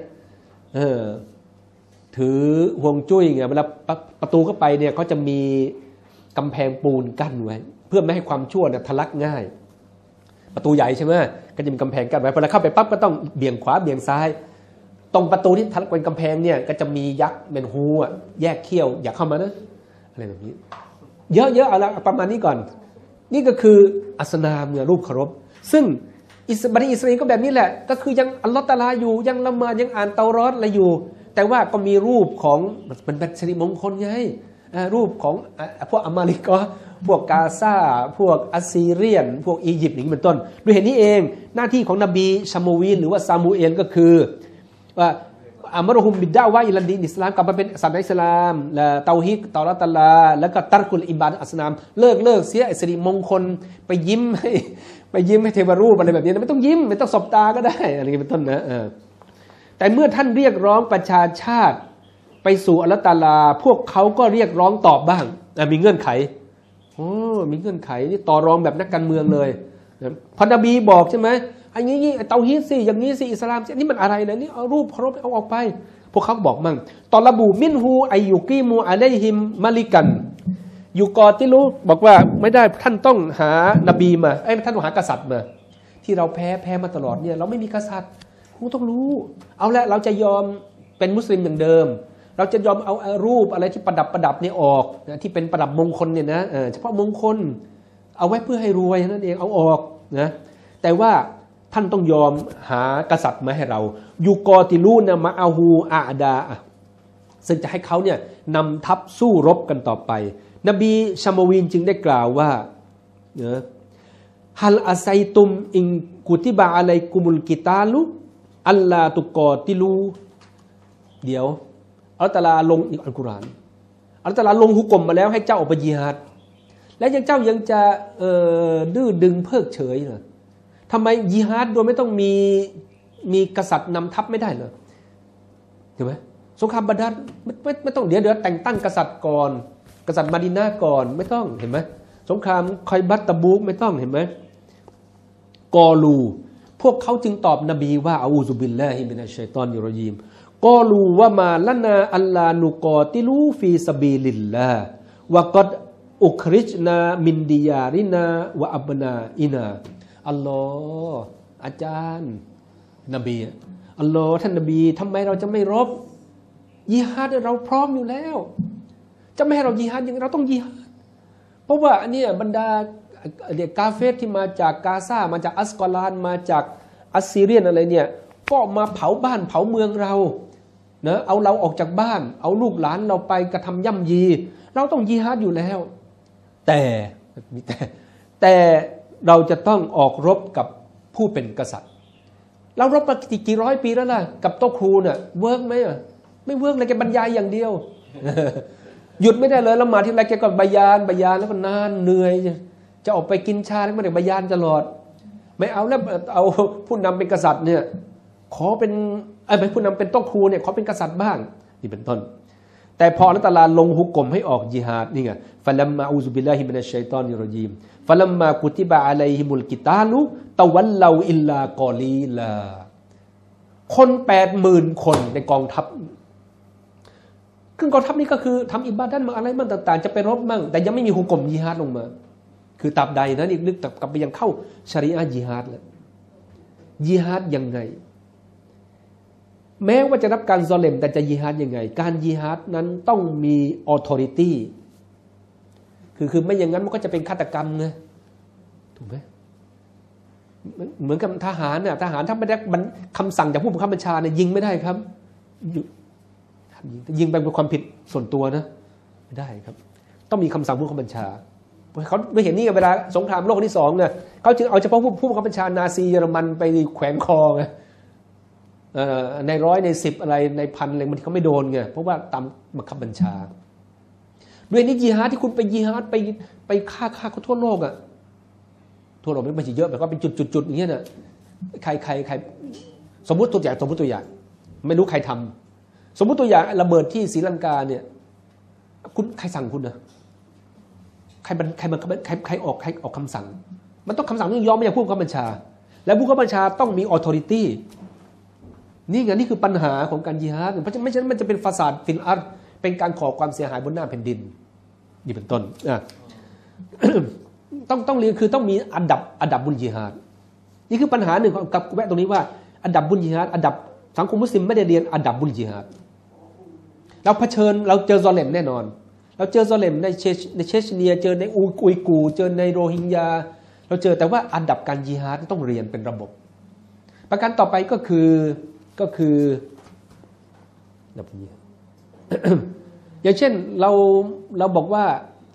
ถือห่วงจุ้ยไงเวลาประตูเข้าไปเนี่ยเขาจะมีกำแพงปูนกั้นไว้เพื่อไม่ให้ความชั่วเนี่ยทะลักง่ายประตูใหญ่ใช่ไหมก็จะมีกำแพงกั้นไว้พอเราเข้าไปปั๊บก็ต้องเบี่ยงขวาเบี่ยงซ้ายตรงประตูที่ทะลักเป็นกำแพงเนี่ยก็จะมียักษ์เป็นฮูแยกเขี้ยวอย่าเข้ามานะอะไรแบบนี้เยอะๆเอาละประมาณนี้ก่อนนี่ก็คืออัสนามเนี่ยรูปเคารพซึ่งบันิอิสราเอลก็แบบนี้แหละก็คือยังอัลลอฮฺตะอาลาอยู่ยังละหมาดยังอ่านเตารอดอะไรอยู่แต่ว่าก็มีรูปของมันเป็นสิริมงคลไงรูปของพวกอเมริกาพวกกาซาพวกอัสซีเรียนพวกอียิปต์อย่างนี้เป็นต้นด้วยเหตุนี้เองหน้าที่ของนบีชามูวีนหรือว่าซามูเอลก็คือว่าอัมรุฮุมบิดดาวะอิลันดีนอิสลามกลับมาเป็นศาสนาอิสลามและเตาฮีดตอเราะห์ตะอาลาแล้วก็ตัรกุลอิบาดะฮ์อัสนามเลิกเสียสิริมงคลไปยิ้มให้เทวรูปอะไรแบบนี้ไม่ต้องยิ้มไม่ต้องสบตาก็ได้อะไรเป็นต้นนะแต่เมื่อท่านเรียกร้องประชาชาติไปสู่อัลเลาะห์ตะอาลาพวกเขาก็เรียกร้องตอบบ้างมีเงื่อนไขมีเงื่อนไขนี่ต่อรองแบบนักการเมืองเลยพอนบีบอกใช่ไหมอันนี้เตาฮีดสิอย่างนี้สิอิสลามสินี่มันอะไรนะนี่เอารูปเคารพเอาออกไปพวกเขาบอกมั่งตอละบูมินฮูอายุกีมูอะลัยฮิมมาลิกันอยู่กอติลูบอกว่าไม่ได้ท่านต้องหานบีมาท่านต้องหากษัตริย์มาที่เราแพ้มาตลอดเนี่ยเราไม่มีกษัตริย์คุณต้องรู้เอาละเราจะยอมเป็นมุสลิมอย่างเดิมเราจะยอมเอารูปอะไรที่ประดับเนี่ยออกนะที่เป็นประดับมงคลเนี่ยนะเฉพาะมงคลเอาไว้เพื่อให้รวยนั่นเองเอาออกนะแต่ว่าท่านต้องยอมหากษัตริย์มาให้เรายูกอติลูนะมะอาฮูอาดาซึ่งจะให้เขาเนี่ยนำทัพสู้รบกันต่อไปนบีชามวีนจึงได้กล่าวว่าฮัลอาไซตุมอิงกุติบะอะลัยกุมุลกิตาลุอัลลาตุกอติลูเดี๋ยวอัลลอฮฺตะอาลาลงอีกอัลกุรอานอัลลอฮฺตะอาลาลงหุกกลมมาแล้วให้เจ้าออกไปญิฮาดและยังเจ้ายังจะดื้อดึงเพิกเฉยเหรอทำไมญิฮาดโดยไม่ต้องมีกษัตริย์นำทัพไม่ได้เหรอเห็นไหมสงครามบาดาลไม่ต้องเดี๋ยวแต่งตั้งกษัตริย์ก่อนกษัตริย์มาดินาก่อนไม่ต้องเห็นไหมสงครามคอยบัตตะบูกไม่ต้องเห็นไหมกอลูพวกเขาจึงตอบนบีว่าอูซุบิลลาฮิมินัชชัยฏอนิรเราะญีมกอลูว่ามาละนาอัลลานุกอติลูฟีซะบีลิลลาฮ์วะกัดอุคริจนามินดิยารินาวะอับนาอินาอัลลอฮ์อาจารย์นบีอัลลอฮ์ท่านนบีทำไมเราจะไม่รบญิฮาดเราพร้อมอยู่แล้วจะไม่ให้เราญิฮาดยังเราต้องญิฮาดเพราะว่าอันนี้บรรดากาเฟรที่มาจากกาซามาจากอัสกอลานมาจากอัสซีเรียนอะไรเนี่ยก็มาเผาบ้านเผาเมืองเรานะเอาเราออกจากบ้านเอาลูกหลานเราไปกระทำย่ำยีเราต้องญิฮาดอยู่แล้วแต่เราจะต้องออกรบกับผู้เป็นกษัตริย์เรารบมากี่ร้อยปีแล้วล่ะกับโต๊ะครูเนี่ยเวิร์กไหมไม่เวิร์กเลยแกบรรยายอย่างเดียวหยุดไม่ได้เลยละหมาดที่ไรแกก็บยานแล้วก็นานเหนื่อยจะออกไปกินชาแล้วไม่ได้บยานตลอดไม่เอาแล้วเอาผู้นำเป็นกษัตริย์เนี่ยขอเป็นผู้นำเป็นโต๊ะครูเนี่ยขอเป็นกษัตริย์บ้างนี่เป็นต้นแต่พออัลลอฮฺตะอาลาลงหุกกลมให้ออกญิฮาดนี่ไงฟะลัมมาอูซุบิลลาฮิมินัชชัยฏอนิรเราะญีมฟะลัมมากุติบะอะลัยฮิมุลกิตาลุตะวัลลาอิลลากอลีลาคน 80,000 คนในกองทัพคือกองทัพนี้ก็คือทำอิบาดะห์มาอะไรมั่งต่างๆจะไปรบมั่งแต่ยังไม่มีหุกกลมญิฮาดลงมาคือตราบใดนะนี่นึกกลับไปยังเข้าชะรีอะห์ญิฮาดแล้วญิฮาดยังไงแม้ว่าจะรับการซอเลมแต่จะญิฮาดยังไงการญิฮาดนั้นต้องมีออธอริตี้คือไม่อย่างนั้นมันก็จะเป็นฆาตกรรมไงถูกไหมเหมือนกับทหารเนี่ยทหารถ้าไม่ได้คำสั่งจากผู้บังคับบัญชาเนี่ยยิงไม่ได้ครับยิงไปเป็นความผิดส่วนตัวนะไม่ได้ครับต้องมีคำสั่งผู้บังคับบัญชาเขาไม่เห็นนี่เวลาสงครามโลกที่2เนี่ยเขาจึงเอาเฉพาะผู้บังคับบัญชานาซีเยอรมันไปแขวนคอไงใน100ใน10อะไรใน1,000อะไรมันเขาไม่โดนไงเพราะว่าตามบังคับบัญชาด้วยนี้ญิฮาดที่คุณไปญิฮาดไปฆ่าเขาทั่วโลกอ่ะทั่วโลกไม่ใช่เยอะแบบว่าเป็นจุดๆอย่างเงี้ยน่ะใครสมมุติตัวอย่างไม่รู้ใครทำสมมุติตัวอย่างระเบิดที่ศรีลังกาเนี่ยคุณใครสั่งคุณนะใครออกคำสั่งมันต้องคำสั่งต้องยอมมาจากผู้บังคับบัญชาและผู้บังคับบัญชาต้องมี authority นี่ไงนี่คือปัญหาของการญิฮาดเพราะไม่ใช่มันจะเป็นฟาซาดฟิลอาร์เป็นการก่อความเสียหายบนหน้าแผ่นดินนี่เป็นต้น ต้องเรียนคือต้องมีอันดับบุญญิฮาดนี่คือปัญหาหนึ่งกับแวะตรงนี้ว่าอันดับบุญญิฮาดอันดับสังคมมุสลิมไม่ได้เรียนอันดับบุญญิฮาดเราเผชิญเราเจอซอเลมแน่นอนเราเจอซอเลมในเชชเนียเจอในอุยกูเจอในโรฮิงญาเราเจอแต่ว่าอันดับการญิฮาดต้องเรียนเป็นระบบประการต่อไปก็คืออย่างเช่นเราบอกว่า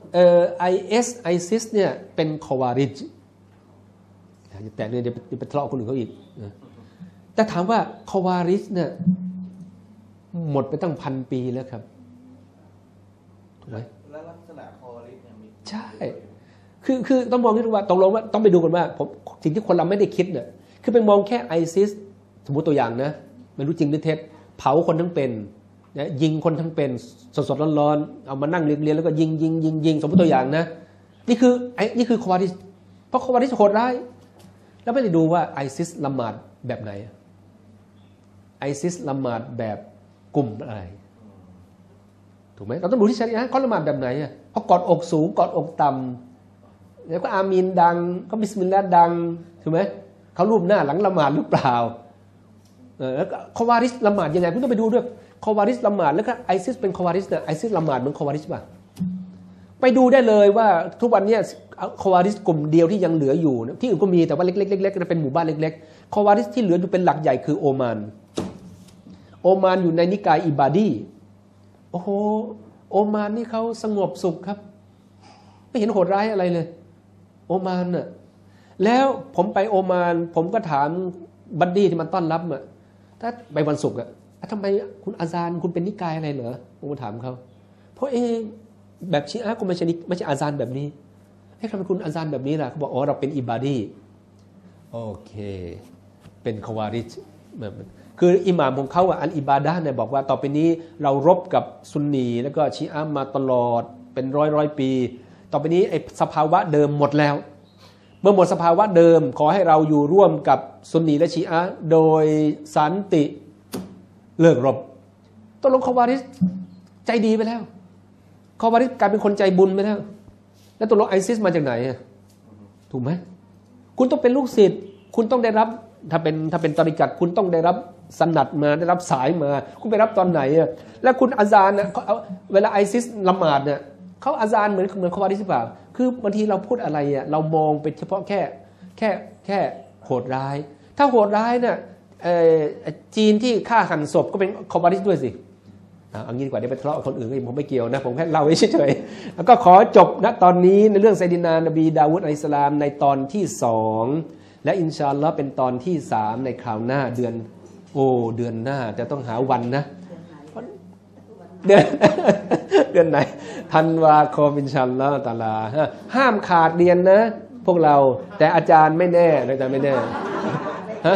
ISIS เนี่ยเป็นคอวาริจแต่เนี่ยเดี๋ยวไปทะเลาะคนอื่นเขาอีกแต่ถามว่าคอวาริจเนี่ยหมดไปตั้ง1,000 ปีแล้วครับถูกไหมแล้วลักษณะคอวาริจเนี่ยมีใช่คือต้องมองที่ว่าตกลงว่าต้องไปดูกันว่าสิ่งที่คนเราไม่ได้คิดเนี่ยคือไปมองแค่ ISIS สมมติตัวอย่างนะไม่รู้จริงหรือเท็จเผาคนทั้งเป็นยิงคนทั้งเป็นสดๆร้อนๆเอามานั่งเรียงแล้วก็ยิงสมมติตัวอย่างนะนี่คือคอวาริสเพราะคอวาริสโหดร้ายแล้วไม่ได้ดูว่าไอซิสละหมาดแบบไหนไอซิสละหมาดแบบกลุ่มอะไรถูกไหมเราต้องดูที่ชะรีอะห์เขาละหมาดแบบไหนเขากอดอกสูงกอดอกต่ำแล้วก็อามีนดังก็บิสมิลลาห์ดังถูกไหมเขารูปหน้าหลังละหมาดหรือเปล่าแล้วคอวาริสละหมาดยังไงคุณต้องไปดูด้วยคอวาริสละหมาดแล้วก็ไอซิสเป็นคอวาริสเนี่ยไอซิสละหมาดเหมือนคอวาริสป่ะไปดูได้เลยว่าทุกวันนี้คอวาริสกลุ่มเดียวที่ยังเหลืออยู่ที่อื่นก็มีแต่ว่าเล็กๆเป็นหมู่บ้านเล็กๆคอวาริสที่เหลืออยู่เป็นหลักใหญ่คือโอมานอยู่ในนิกายอิบาดีโอ้โหโอมานนี่เขาสงบสุขครับไม่เห็นโหดร้ายอะไรเลยโอมานน่ะแล้วผมไปโอมานผมก็ถามบัดดี้ที่มันต้อนรับอ่ะถ้าไปวันศุกร์อ่ะทำไมคุณอาซานคุณเป็นนิกายอะไรเหรอผมก็ถามเขาเพราะแบบชีอะห์ก็ไม่ใช่อาซานแบบนี้ให้ทำไมคุณอาซานแบบนี้ล่ะเขาบอกอ๋อเราเป็นอิบาดีโอเคเป็นคอวาริจคืออิหม่ามของเขาอัลอิบาดะห์เนี่ยบอกว่าต่อไปนี้เรารบกับซุนนีแล้วก็ชีอะห์มาตลอดเป็นร้อยปีต่อไปนี้ไอ้สภาวะเดิมหมดแล้วเมื่อหมดสภาวะเดิมขอให้เราอยู่ร่วมกับซุนนีและชีอะห์โดยสันติเลิกรบตกลงคอวาริสใจดีไปแล้วคอวาริสกลายเป็นคนใจบุญไปแล้วแล้วตกลงไอซิสมาจากไหนถูกไหมคุณต้องเป็นลูกศิษย์คุณต้องได้รับถ้าเป็นตอริกัตคุณต้องได้รับสนัดมาได้รับสายมาคุณไปรับตอนไหนแล้วคุณอาซานนะเวลาไอซิสละหมาดเนี่ยเขาอาซานเหมือนคอวาริสหรือเปล่าคือบางทีเราพูดอะไรเรามองเป็นเฉพาะแค่โหดร้ายถ้าโหดร้ายเนี่ยจีนที่ฆ่าหันศพก็เป็นคอวาริสด้วยสิเอางี้ดีกว่าเดี๋ยวไปทะเลาะกับคนอื่นผมไม่เกี่ยวนะผมแค่เล่าเฉยๆแล้วก็ขอจบนะตอนนี้ในเรื่องไซดินานบีดาวุดอะลัยฮิสสลามในตอนที่2และอินชาอัลลอฮ์เป็นตอนที่3ในคราวหน้าเดือนหน้าจะต้องหาวันนะเดือนไหนธันวาคมอินชาอัลลอฮ์ตะอาลาห้ามขาดเรียนนะพวกเราแต่อาจารย์ไม่แน่อาจารย์ไม่แน่ฮะ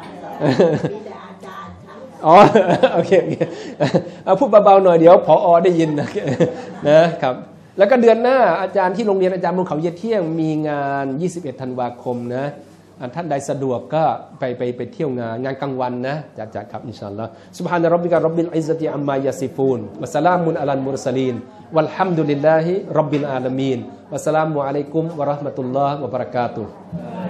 อ๋อโอเคเอาพูดเบาๆหน่อยเดี๋ยวผอ.ได้ยินนะครับแล้วก็เดือนหน้าอาจารย์ที่โรงเรียนอาจารย์บนเขาเย็ดเที่ยงมีงาน21ธันวาคมนะท่านใดสะดวกก็ไปเที่ยวงานกลางวันนะจัดครับอินชาอัลลอฮ์ซุบฮานะร็อบบิกะร็อบบิลอิซซะติอัมมายะซิฟูนวะสลามุนอะลัลมุรสลีนวัลฮัมดุลิลลาฮิร็อบบิลอาลามีนวะสลามุอะลัยกุมวะเราะห์มะตุลลอฮ์วะบะเราะกาตุฮ์